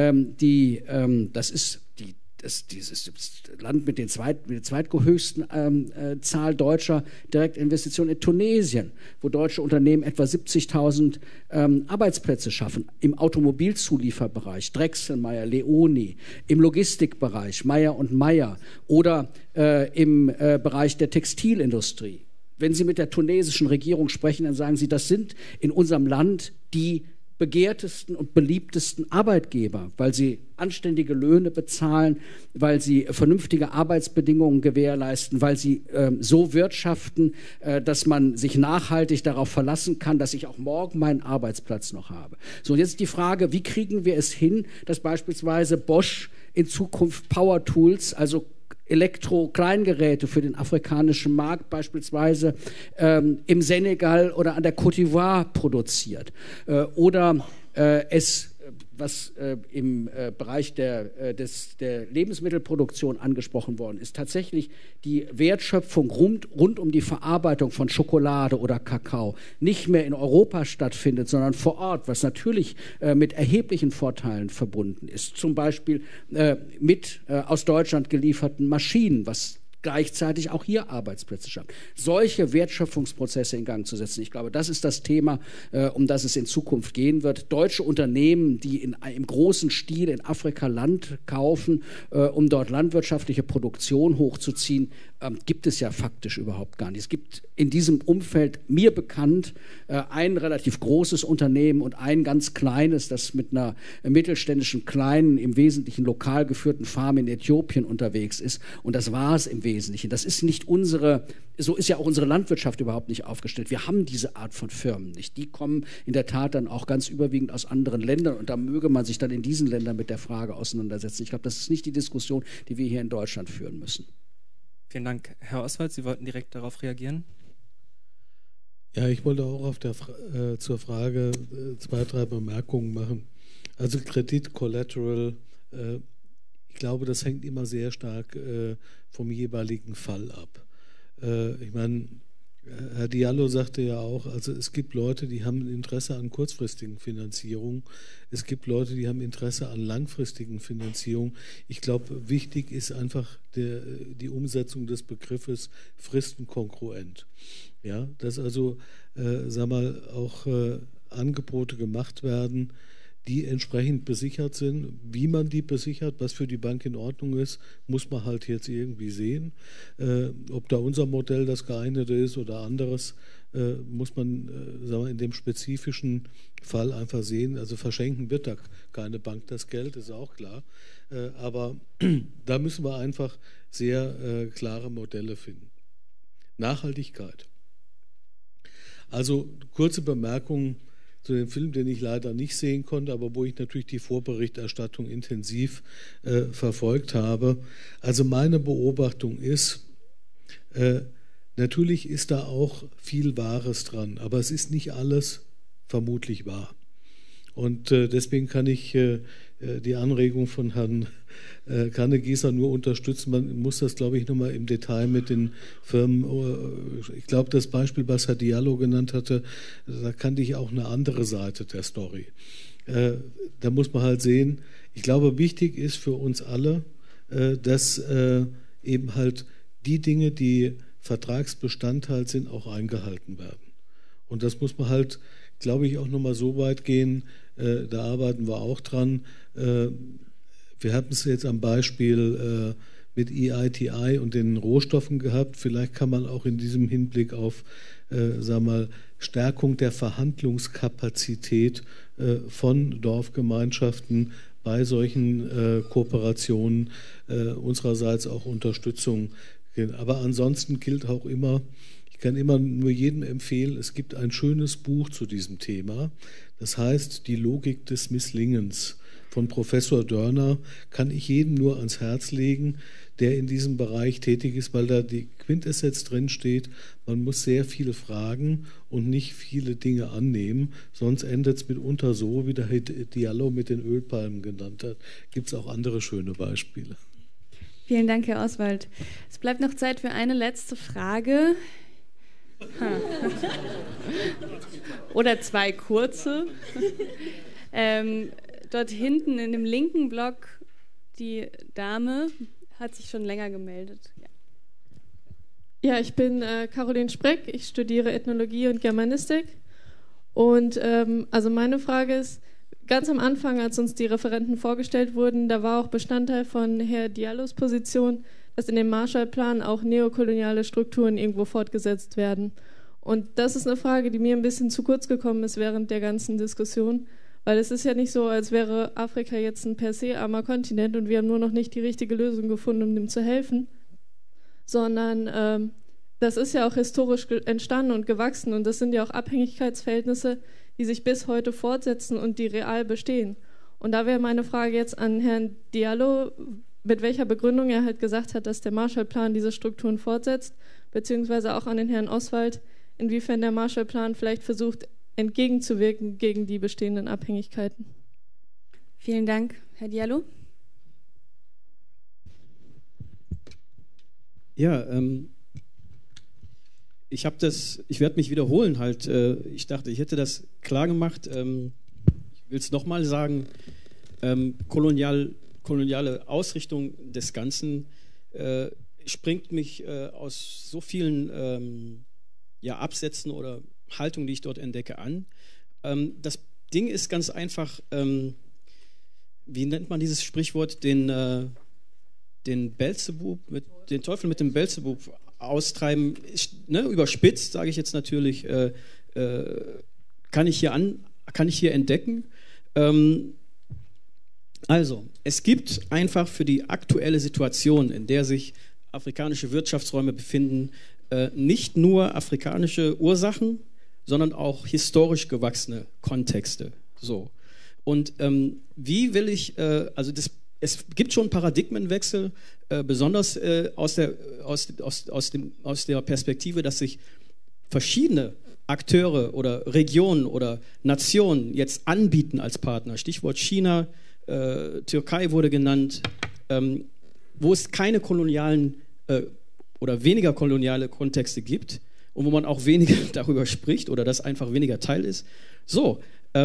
dieses Land mit der zweithöchsten Zahl deutscher Direktinvestitionen in Tunesien, wo deutsche Unternehmen etwa 70.000 Arbeitsplätze schaffen, im Automobilzulieferbereich, Drechselmeier, Leoni, im Logistikbereich, Meyer und Meyer oder im Bereich der Textilindustrie. Wenn Sie mit der tunesischen Regierung sprechen, dann sagen Sie, das sind in unserem Land die begehrtesten und beliebtesten Arbeitgeber, weil sie anständige Löhne bezahlen, weil sie vernünftige Arbeitsbedingungen gewährleisten, weil sie so wirtschaften, dass man sich nachhaltig darauf verlassen kann, dass ich auch morgen meinen Arbeitsplatz noch habe. So, und jetzt die Frage, wie kriegen wir es hin, dass beispielsweise Bosch in Zukunft Power Tools, also Elektro-Kleingeräte für den afrikanischen Markt beispielsweise im Senegal oder an der Côte d'Ivoire produziert. Oder was im Bereich der Lebensmittelproduktion angesprochen worden ist, tatsächlich die Wertschöpfung rund um die Verarbeitung von Schokolade oder Kakao nicht mehr in Europa stattfindet, sondern vor Ort, was natürlich mit erheblichen Vorteilen verbunden ist. Zum Beispiel mit aus Deutschland gelieferten Maschinen, was gleichzeitig auch hier Arbeitsplätze schaffen. Solche Wertschöpfungsprozesse in Gang zu setzen, ich glaube, das ist das Thema, um das es in Zukunft gehen wird. Deutsche Unternehmen, die im großen Stil in Afrika Land kaufen, um dort landwirtschaftliche Produktion hochzuziehen, gibt es ja faktisch überhaupt gar nicht. Es gibt in diesem Umfeld mir bekannt ein relativ großes Unternehmen und ein ganz kleines, das mit einer mittelständischen, kleinen, im Wesentlichen lokal geführten Farm in Äthiopien unterwegs ist. Und das war es im Wesentlichen. Das ist nicht so ist ja auch unsere Landwirtschaft überhaupt nicht aufgestellt. Wir haben diese Art von Firmen nicht. Die kommen in der Tat dann auch ganz überwiegend aus anderen Ländern und da möge man sich dann in diesen Ländern mit der Frage auseinandersetzen. Ich glaube, das ist nicht die Diskussion, die wir hier in Deutschland führen müssen. Vielen Dank. Herr Oswald, Sie wollten direkt darauf reagieren? Ja, ich wollte auch zur Frage 2, 3 Bemerkungen machen. Also Kredit, Collateral, ich glaube, das hängt immer sehr stark vom jeweiligen Fall ab. Ich meine, Herr Diallo sagte ja auch, also es gibt Leute, die haben Interesse an kurzfristigen Finanzierungen. Es gibt Leute, die haben Interesse an langfristigen Finanzierungen. Ich glaube, wichtig ist einfach die Umsetzung des Begriffes fristenkongruent. Ja, dass also, sag mal, auch Angebote gemacht werden, die entsprechend besichert sind. Wie man die besichert, was für die Bank in Ordnung ist, muss man halt jetzt irgendwie sehen. Ob da unser Modell das geeignete ist oder anderes, muss man sagen wir, in dem spezifischen Fall einfach sehen. Also verschenken wird da keine Bank das Geld, ist auch klar. Aber da müssen wir einfach sehr klare Modelle finden. Nachhaltigkeit. Also kurze Bemerkung zu dem Film, den ich leider nicht sehen konnte, aber wo ich natürlich die Vorberichterstattung intensiv verfolgt habe. Also meine Beobachtung ist, natürlich ist da auch viel Wahres dran, aber es ist nicht alles vermutlich wahr. Und deswegen kann ich die Anregung von Herrn Kannegießer nur unterstützen. Man muss das, glaube ich, nochmal im Detail mit den Firmen, ich glaube, das Beispiel, was Herr Diallo genannt hatte, da kannte ich auch eine andere Seite der Story. Da muss man halt sehen, ich glaube, wichtig ist für uns alle, dass eben halt die Dinge, die Vertragsbestandteil sind, auch eingehalten werden. Und das muss man halt, glaube ich, auch nochmal so weit gehen, da arbeiten wir auch dran. Wir hatten es jetzt am Beispiel mit EITI und den Rohstoffen gehabt. Vielleicht kann man auch in diesem Hinblick auf sagen wir mal, Stärkung der Verhandlungskapazität von Dorfgemeinschaften bei solchen Kooperationen unsererseits auch Unterstützung geben. Aber ansonsten gilt auch immer, ich kann immer nur jedem empfehlen, es gibt ein schönes Buch zu diesem Thema. Das heißt Die Logik des Misslingens von Professor Dörner kann ich jedem nur ans Herz legen, der in diesem Bereich tätig ist, weil da die Quintessenz drin steht, man muss sehr viele fragen und nicht viele Dinge annehmen, sonst endet es mitunter so, wie der Diallo mit den Ölpalmen genannt hat. Gibt es auch andere schöne Beispiele. Vielen Dank, Herr Oswald. Es bleibt noch Zeit für eine letzte Frage. Oder zwei kurze. Dort hinten in dem linken Block, die Dame hat sich schon länger gemeldet. Ja, ich bin Caroline Spreck, ich studiere Ethnologie und Germanistik. Und also meine Frage ist, ganz am Anfang, als uns die Referenten vorgestellt wurden, da war auch Bestandteil von Herr Diallos Position, dass in dem Marshallplan auch neokoloniale Strukturen irgendwo fortgesetzt werden. Und das ist eine Frage, die mir ein bisschen zu kurz gekommen ist während der ganzen Diskussion, weil es ist ja nicht so, als wäre Afrika jetzt ein per se armer Kontinent und wir haben nur noch nicht die richtige Lösung gefunden, um dem zu helfen, sondern das ist ja auch historisch entstanden und gewachsen und das sind ja auch Abhängigkeitsverhältnisse, die sich bis heute fortsetzen und die real bestehen. Und da wäre meine Frage jetzt an Herrn Diallo, mit welcher Begründung er halt gesagt hat, dass der Marshallplan diese Strukturen fortsetzt, beziehungsweise auch an den Herrn Oswald, inwiefern der Marshallplan vielleicht versucht, entgegenzuwirken gegen die bestehenden Abhängigkeiten. Vielen Dank, Herr Diallo. Ja, ich werde mich wiederholen halt. Ich dachte, ich hätte das klar gemacht. Ich will es nochmal sagen. Koloniale Ausrichtung des Ganzen springt mich aus so vielen Absätzen oder Haltung, die ich dort entdecke, an. Das Ding ist ganz einfach, wie nennt man dieses Sprichwort, den Belzebub, den Teufel mit dem Belzebub austreiben, überspitzt, sage ich jetzt natürlich, kann ich hier entdecken. Also, es gibt einfach für die aktuelle Situation, in der sich afrikanische Wirtschaftsräume befinden, nicht nur afrikanische Ursachen, sondern auch historisch gewachsene Kontexte. So. Und wie will ich, es gibt schon Paradigmenwechsel, besonders aus der Perspektive, dass sich verschiedene Akteure oder Regionen oder Nationen jetzt anbieten als Partner. Stichwort China, Türkei wurde genannt, wo es keine kolonialen oder weniger koloniale Kontexte gibt und wo man auch weniger darüber spricht oder das einfach weniger Teil ist. So,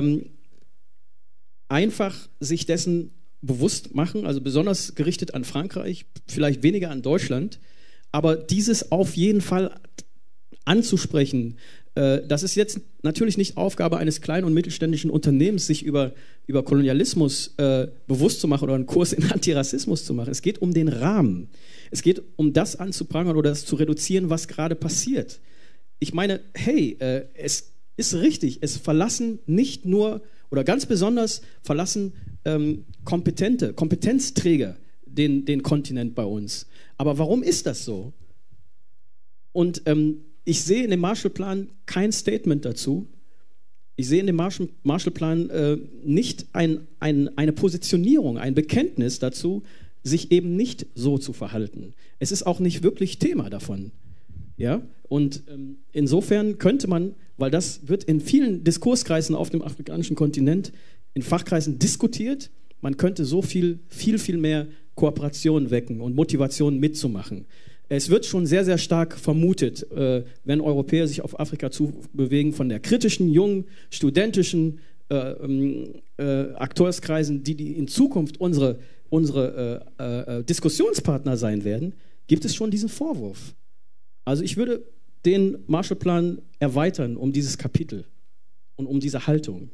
einfach sich dessen bewusst machen, also besonders gerichtet an Frankreich, vielleicht weniger an Deutschland, aber dieses auf jeden Fall anzusprechen, das ist jetzt natürlich nicht Aufgabe eines kleinen und mittelständischen Unternehmens, sich über Kolonialismus bewusst zu machen oder einen Kurs in Antirassismus zu machen. Es geht um den Rahmen. Es geht um das anzuprangern oder das zu reduzieren, was gerade passiert. Ich meine, hey, es ist richtig, es verlassen nicht nur oder ganz besonders verlassen Kompetenzträger den Kontinent bei uns. Aber warum ist das so? Und ich sehe in dem Marshallplan kein Statement dazu. Ich sehe in dem Marshallplan nicht eine Positionierung, ein Bekenntnis dazu, sich eben nicht so zu verhalten. Es ist auch nicht wirklich Thema davon. Ja? Und insofern könnte man, weil das wird in vielen Diskurskreisen auf dem afrikanischen Kontinent, in Fachkreisen diskutiert, man könnte so viel mehr Kooperation wecken und Motivation mitzumachen. Es wird schon sehr, sehr stark vermutet, wenn Europäer sich auf Afrika zubewegen, von der kritischen, jungen, studentischen Akteurskreisen, die in Zukunft unsere Diskussionspartner sein werden, gibt es schon diesen Vorwurf. Also ich würde den Marshallplan erweitern um dieses Kapitel und um diese Haltung.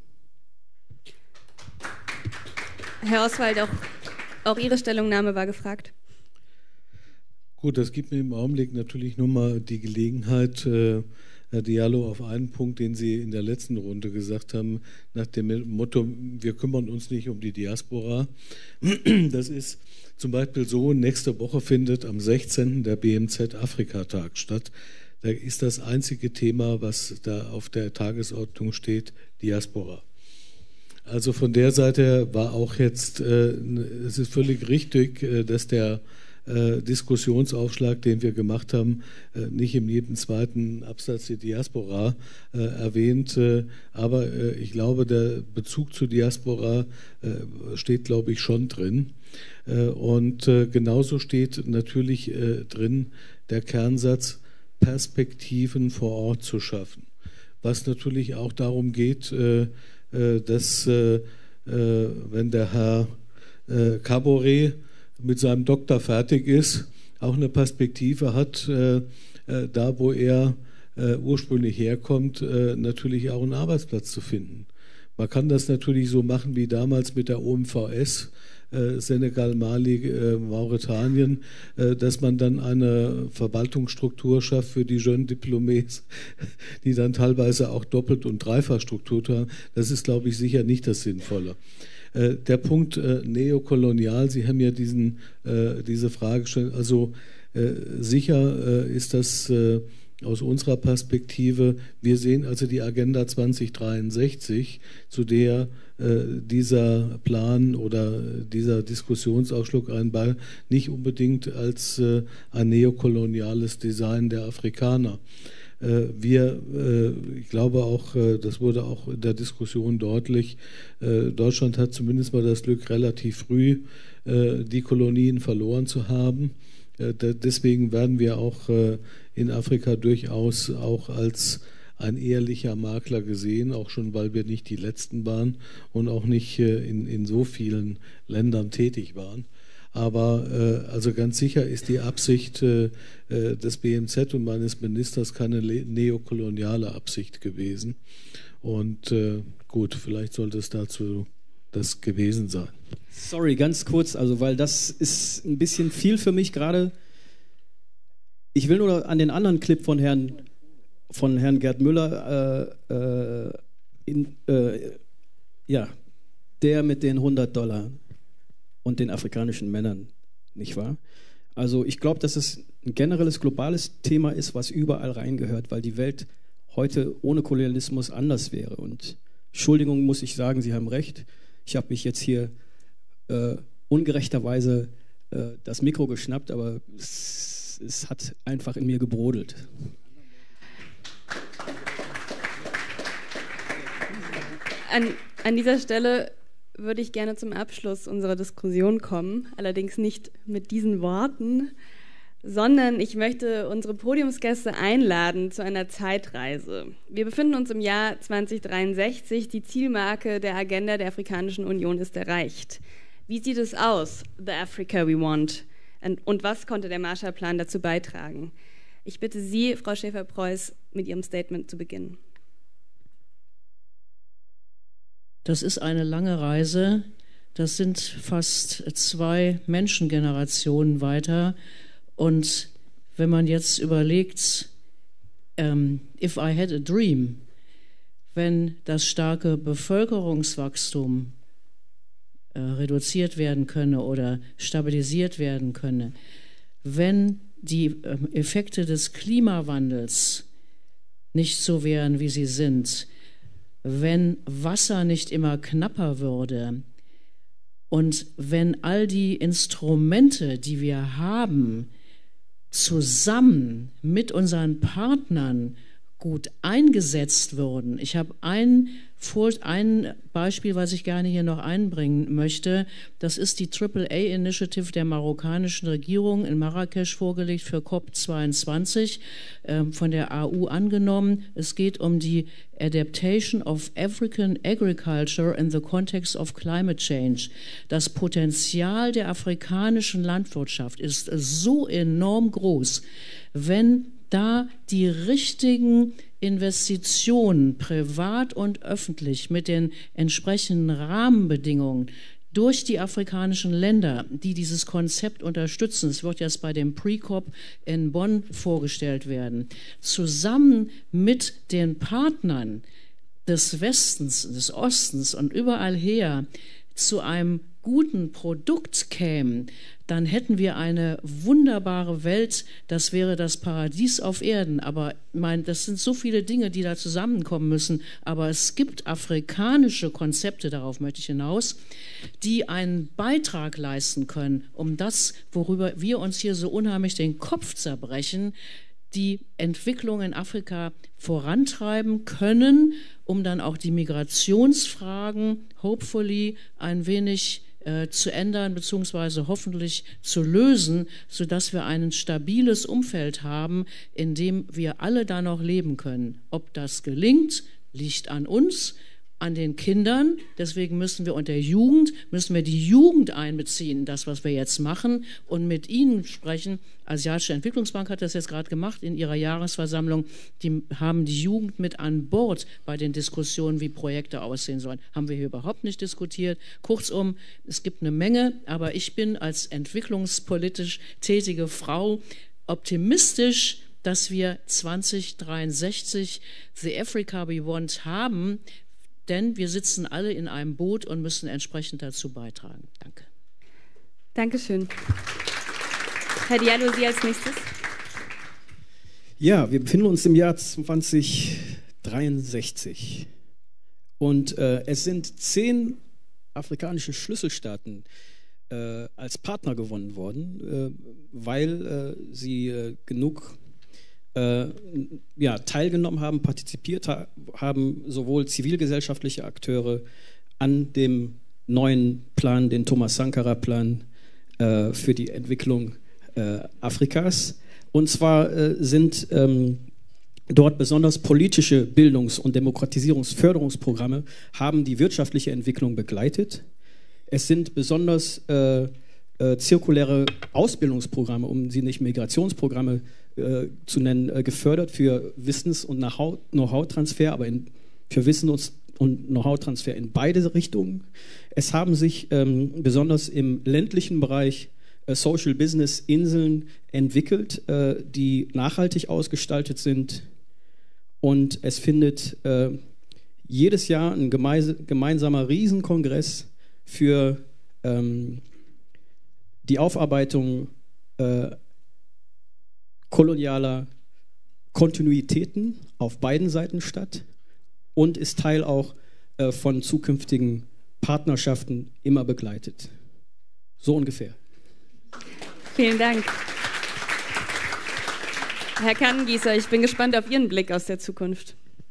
Herr Oswald, auch Ihre Stellungnahme war gefragt. Gut, das gibt mir im Augenblick natürlich nur mal die Gelegenheit, Herr Diallo, auf einen Punkt, den Sie in der letzten Runde gesagt haben, nach dem Motto, wir kümmern uns nicht um die Diaspora. Das ist zum Beispiel so, nächste Woche findet am 16. der BMZ-Afrika-Tag statt. Da ist das einzige Thema, was da auf der Tagesordnung steht, Diaspora. Also von der Seite her war auch jetzt, es ist völlig richtig, dass der Diskussionsaufschlag, den wir gemacht haben, nicht in jedem zweiten Absatz die Diaspora erwähnt. Aber ich glaube, der Bezug zur Diaspora steht, glaube ich, schon drin. Und genauso steht natürlich drin der Kernsatz, Perspektiven vor Ort zu schaffen. Was natürlich auch darum geht, dass wenn der Herr Caboret mit seinem Doktor fertig ist, auch eine Perspektive hat, da wo er ursprünglich herkommt, natürlich auch einen Arbeitsplatz zu finden. Man kann das natürlich so machen wie damals mit der OMVS, Senegal, Mali, Mauretanien, dass man dann eine Verwaltungsstruktur schafft für die Jeunes Diplômés, die dann teilweise auch doppelt und dreifach Struktur haben. Das ist, glaube ich, sicher nicht das Sinnvolle. Der Punkt neokolonial, Sie haben ja diese Frage gestellt, also sicher ist das aus unserer Perspektive, wir sehen also die Agenda 2063, zu der dieser Plan oder dieser Diskussionsausschlag einbei nicht unbedingt als ein neokoloniales Design der Afrikaner. Ich glaube auch, das wurde auch in der Diskussion deutlich, Deutschland hat zumindest mal das Glück, relativ früh die Kolonien verloren zu haben. Deswegen werden wir auch in Afrika durchaus auch als ein ehrlicher Makler gesehen, auch schon, weil wir nicht die Letzten waren und auch nicht in so vielen Ländern tätig waren. Aber also ganz sicher ist die Absicht des BMZ und meines Ministers keine neokoloniale Absicht gewesen. Und gut, vielleicht sollte es dazu das gewesen sein. Sorry, ganz kurz, also weil das ist ein bisschen viel für mich gerade. Ich will nur an den anderen Clip von Herrn Gerd Müller, der mit den $100 und den afrikanischen Männern, nicht wahr? Also ich glaube, dass es ein generelles globales Thema ist, was überall reingehört, weil die Welt heute ohne Kolonialismus anders wäre. Und Entschuldigung, muss ich sagen, Sie haben recht. Ich habe mich jetzt hier ungerechterweise das Mikro geschnappt, aber es hat einfach in mir gebrodelt. An dieser Stelle würde ich gerne zum Abschluss unserer Diskussion kommen, allerdings nicht mit diesen Worten, sondern ich möchte unsere Podiumsgäste einladen zu einer Zeitreise. Wir befinden uns im Jahr 2063, die Zielmarke der Agenda der Afrikanischen Union ist erreicht. Wie sieht es aus, The Africa We Want? Und was konnte der Marshallplan dazu beitragen? Ich bitte Sie, Frau Schäfer-Preuß, mit Ihrem Statement zu beginnen. Das ist eine lange Reise. Das sind fast 2 Menschengenerationen weiter. Und wenn man jetzt überlegt, if I had a dream, wenn das starke Bevölkerungswachstum reduziert werden könne oder stabilisiert werden könne, wenn die Effekte des Klimawandels nicht so wären, wie sie sind, wenn Wasser nicht immer knapper würde und wenn all die Instrumente, die wir haben, zusammen mit unseren Partnern gut eingesetzt würden. Ich habe ein Beispiel, was ich gerne hier noch einbringen möchte. Das ist die AAA-Initiative der marokkanischen Regierung in Marrakesch vorgelegt für COP22, von der AU angenommen. Es geht um die Adaptation of African Agriculture in the context of climate change. Das Potenzial der afrikanischen Landwirtschaft ist so enorm groß, wenn da die richtigen Investitionen, privat und öffentlich, mit den entsprechenden Rahmenbedingungen durch die afrikanischen Länder, die dieses Konzept unterstützen, es wird jetzt bei dem Pre-COP in Bonn vorgestellt werden, zusammen mit den Partnern des Westens, des Ostens und überall her zu einem guten Produkt kämen, dann hätten wir eine wunderbare Welt, das wäre das Paradies auf Erden. Aber das sind so viele Dinge, die da zusammenkommen müssen. Aber es gibt afrikanische Konzepte, darauf möchte ich hinaus, die einen Beitrag leisten können, um das, worüber wir uns hier so unheimlich den Kopf zerbrechen, die Entwicklung in Afrika vorantreiben können, um dann auch die Migrationsfragen hopefully ein wenig zu ändern beziehungsweise hoffentlich zu lösen, sodass wir ein stabiles Umfeld haben, in dem wir alle da noch leben können. Ob das gelingt, liegt an uns, an den Kindern. Deswegen müssen wir unter Jugend, die Jugend einbeziehen, das, was wir jetzt machen, und mit ihnen sprechen. Asiatische Entwicklungsbank hat das jetzt gerade gemacht in ihrer Jahresversammlung. Die haben die Jugend mit an Bord bei den Diskussionen, wie Projekte aussehen sollen. Haben wir hier überhaupt nicht diskutiert. Kurzum, es gibt eine Menge, aber ich bin als entwicklungspolitisch tätige Frau optimistisch, dass wir 2063 The Africa We Want haben, denn wir sitzen alle in einem Boot und müssen entsprechend dazu beitragen. Danke. Dankeschön. Herr Diallo, Sie als nächstes. Ja, wir befinden uns im Jahr 2063 und es sind 10 afrikanische Schlüsselstaaten als Partner gewonnen worden, weil sie genug teilgenommen haben, partizipiert haben, sowohl zivilgesellschaftliche Akteure an dem neuen Plan, den Thomas Sankara-Plan für die Entwicklung Afrikas. Und zwar sind dort besonders politische Bildungs- und Demokratisierungsförderungsprogramme haben die wirtschaftliche Entwicklung begleitet. Es sind besonders zirkuläre Ausbildungsprogramme, um sie nicht Migrationsprogramme zu nennen, gefördert für Wissens- und Know-how-Transfer, aber für Wissen- und Know-how-Transfer in beide Richtungen. Es haben sich besonders im ländlichen Bereich Social Business Inseln entwickelt, die nachhaltig ausgestaltet sind. Und es findet jedes Jahr ein gemeinsamer Riesenkongress für die Aufarbeitung kolonialer Kontinuitäten auf beiden Seiten statt und ist Teil auch von zukünftigen Partnerschaften immer begleitet. So ungefähr. Vielen Dank. Herr Kannengießer, ich bin gespannt auf Ihren Blick aus der Zukunft.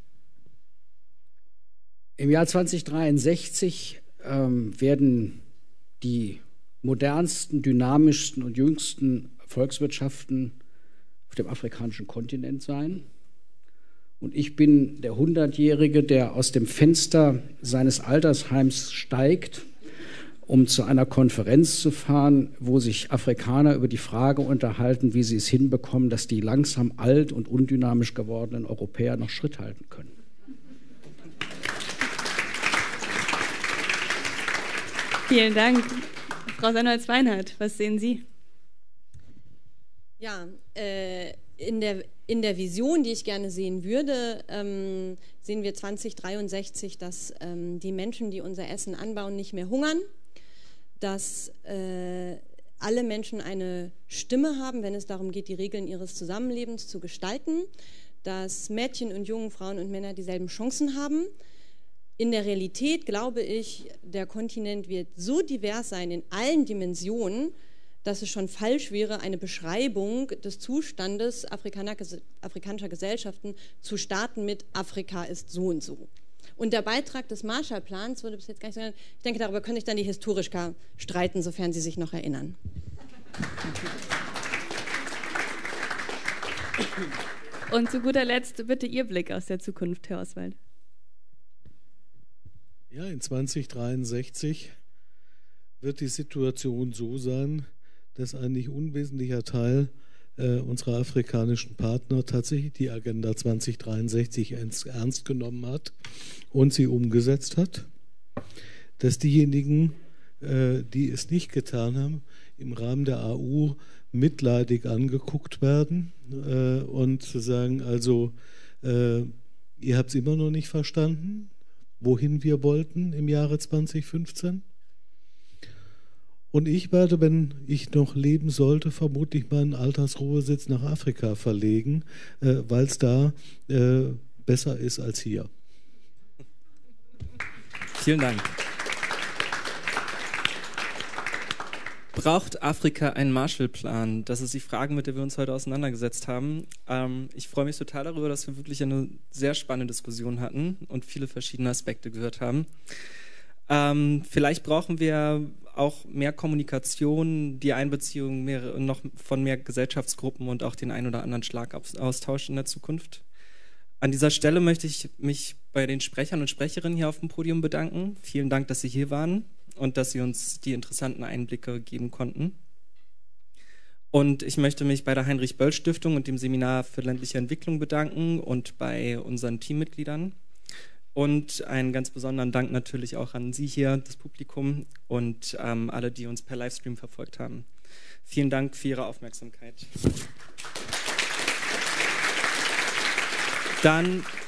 Im Jahr 2063 werden die modernsten, dynamischsten und jüngsten Volkswirtschaften auf dem afrikanischen Kontinent sein. Und ich bin der 100-Jährige, der aus dem Fenster seines Altersheims steigt, um zu einer Konferenz zu fahren, wo sich Afrikaner über die Frage unterhalten, wie sie es hinbekommen, dass die langsam alt und undynamisch gewordenen Europäer noch Schritt halten können. Vielen Dank. Frau Sannholz-Weinhardt, was sehen Sie? Ja, in der Vision, die ich gerne sehen würde, sehen wir 2063, dass die Menschen, die unser Essen anbauen, nicht mehr hungern, dass alle Menschen eine Stimme haben, wenn es darum geht, die Regeln ihres Zusammenlebens zu gestalten, dass Mädchen und Jungen, Frauen und Männer dieselben Chancen haben. In der Realität glaube ich, der Kontinent wird so divers sein in allen Dimensionen, dass es schon falsch wäre, eine Beschreibung des Zustandes afrikanischer Gesellschaften zu starten mit Afrika ist so und so. Und der Beitrag des Marshallplans wurde bis jetzt gar nicht so genannt. Ich denke, darüber können sich dann die Historiker streiten, sofern sie sich noch erinnern. Und zu guter Letzt bitte Ihr Blick aus der Zukunft, Herr Oswald. Ja, in 2063 wird die Situation so sein, dass ein nicht unwesentlicher Teil unserer afrikanischen Partner tatsächlich die Agenda 2063 ernst genommen hat und sie umgesetzt hat. Dass diejenigen, die es nicht getan haben, im Rahmen der AU mitleidig angeguckt werden und zu sagen, also ihr habt es immer noch nicht verstanden, wohin wir wollten im Jahre 2015. Und ich werde, wenn ich noch leben sollte, vermutlich meinen Altersruhesitz nach Afrika verlegen, weil es da besser ist als hier. Vielen Dank. Braucht Afrika einen Marshallplan? Das ist die Frage, mit der wir uns heute auseinandergesetzt haben. Ich freue mich total darüber, dass wir wirklich eine sehr spannende Diskussion hatten und viele verschiedene Aspekte gehört haben. Vielleicht brauchen wir auch mehr Kommunikation, die Einbeziehung noch von mehr Gesellschaftsgruppen und auch den ein oder anderen Schlagabtausch in der Zukunft. An dieser Stelle möchte ich mich bei den Sprechern und Sprecherinnen hier auf dem Podium bedanken. Vielen Dank, dass Sie hier waren und dass Sie uns die interessanten Einblicke geben konnten. Und ich möchte mich bei der Heinrich-Böll-Stiftung und dem Seminar für ländliche Entwicklung bedanken und bei unseren Teammitgliedern. Und einen ganz besonderen Dank natürlich auch an Sie hier, das Publikum und alle, die uns per Livestream verfolgt haben. Vielen Dank für Ihre Aufmerksamkeit. Dann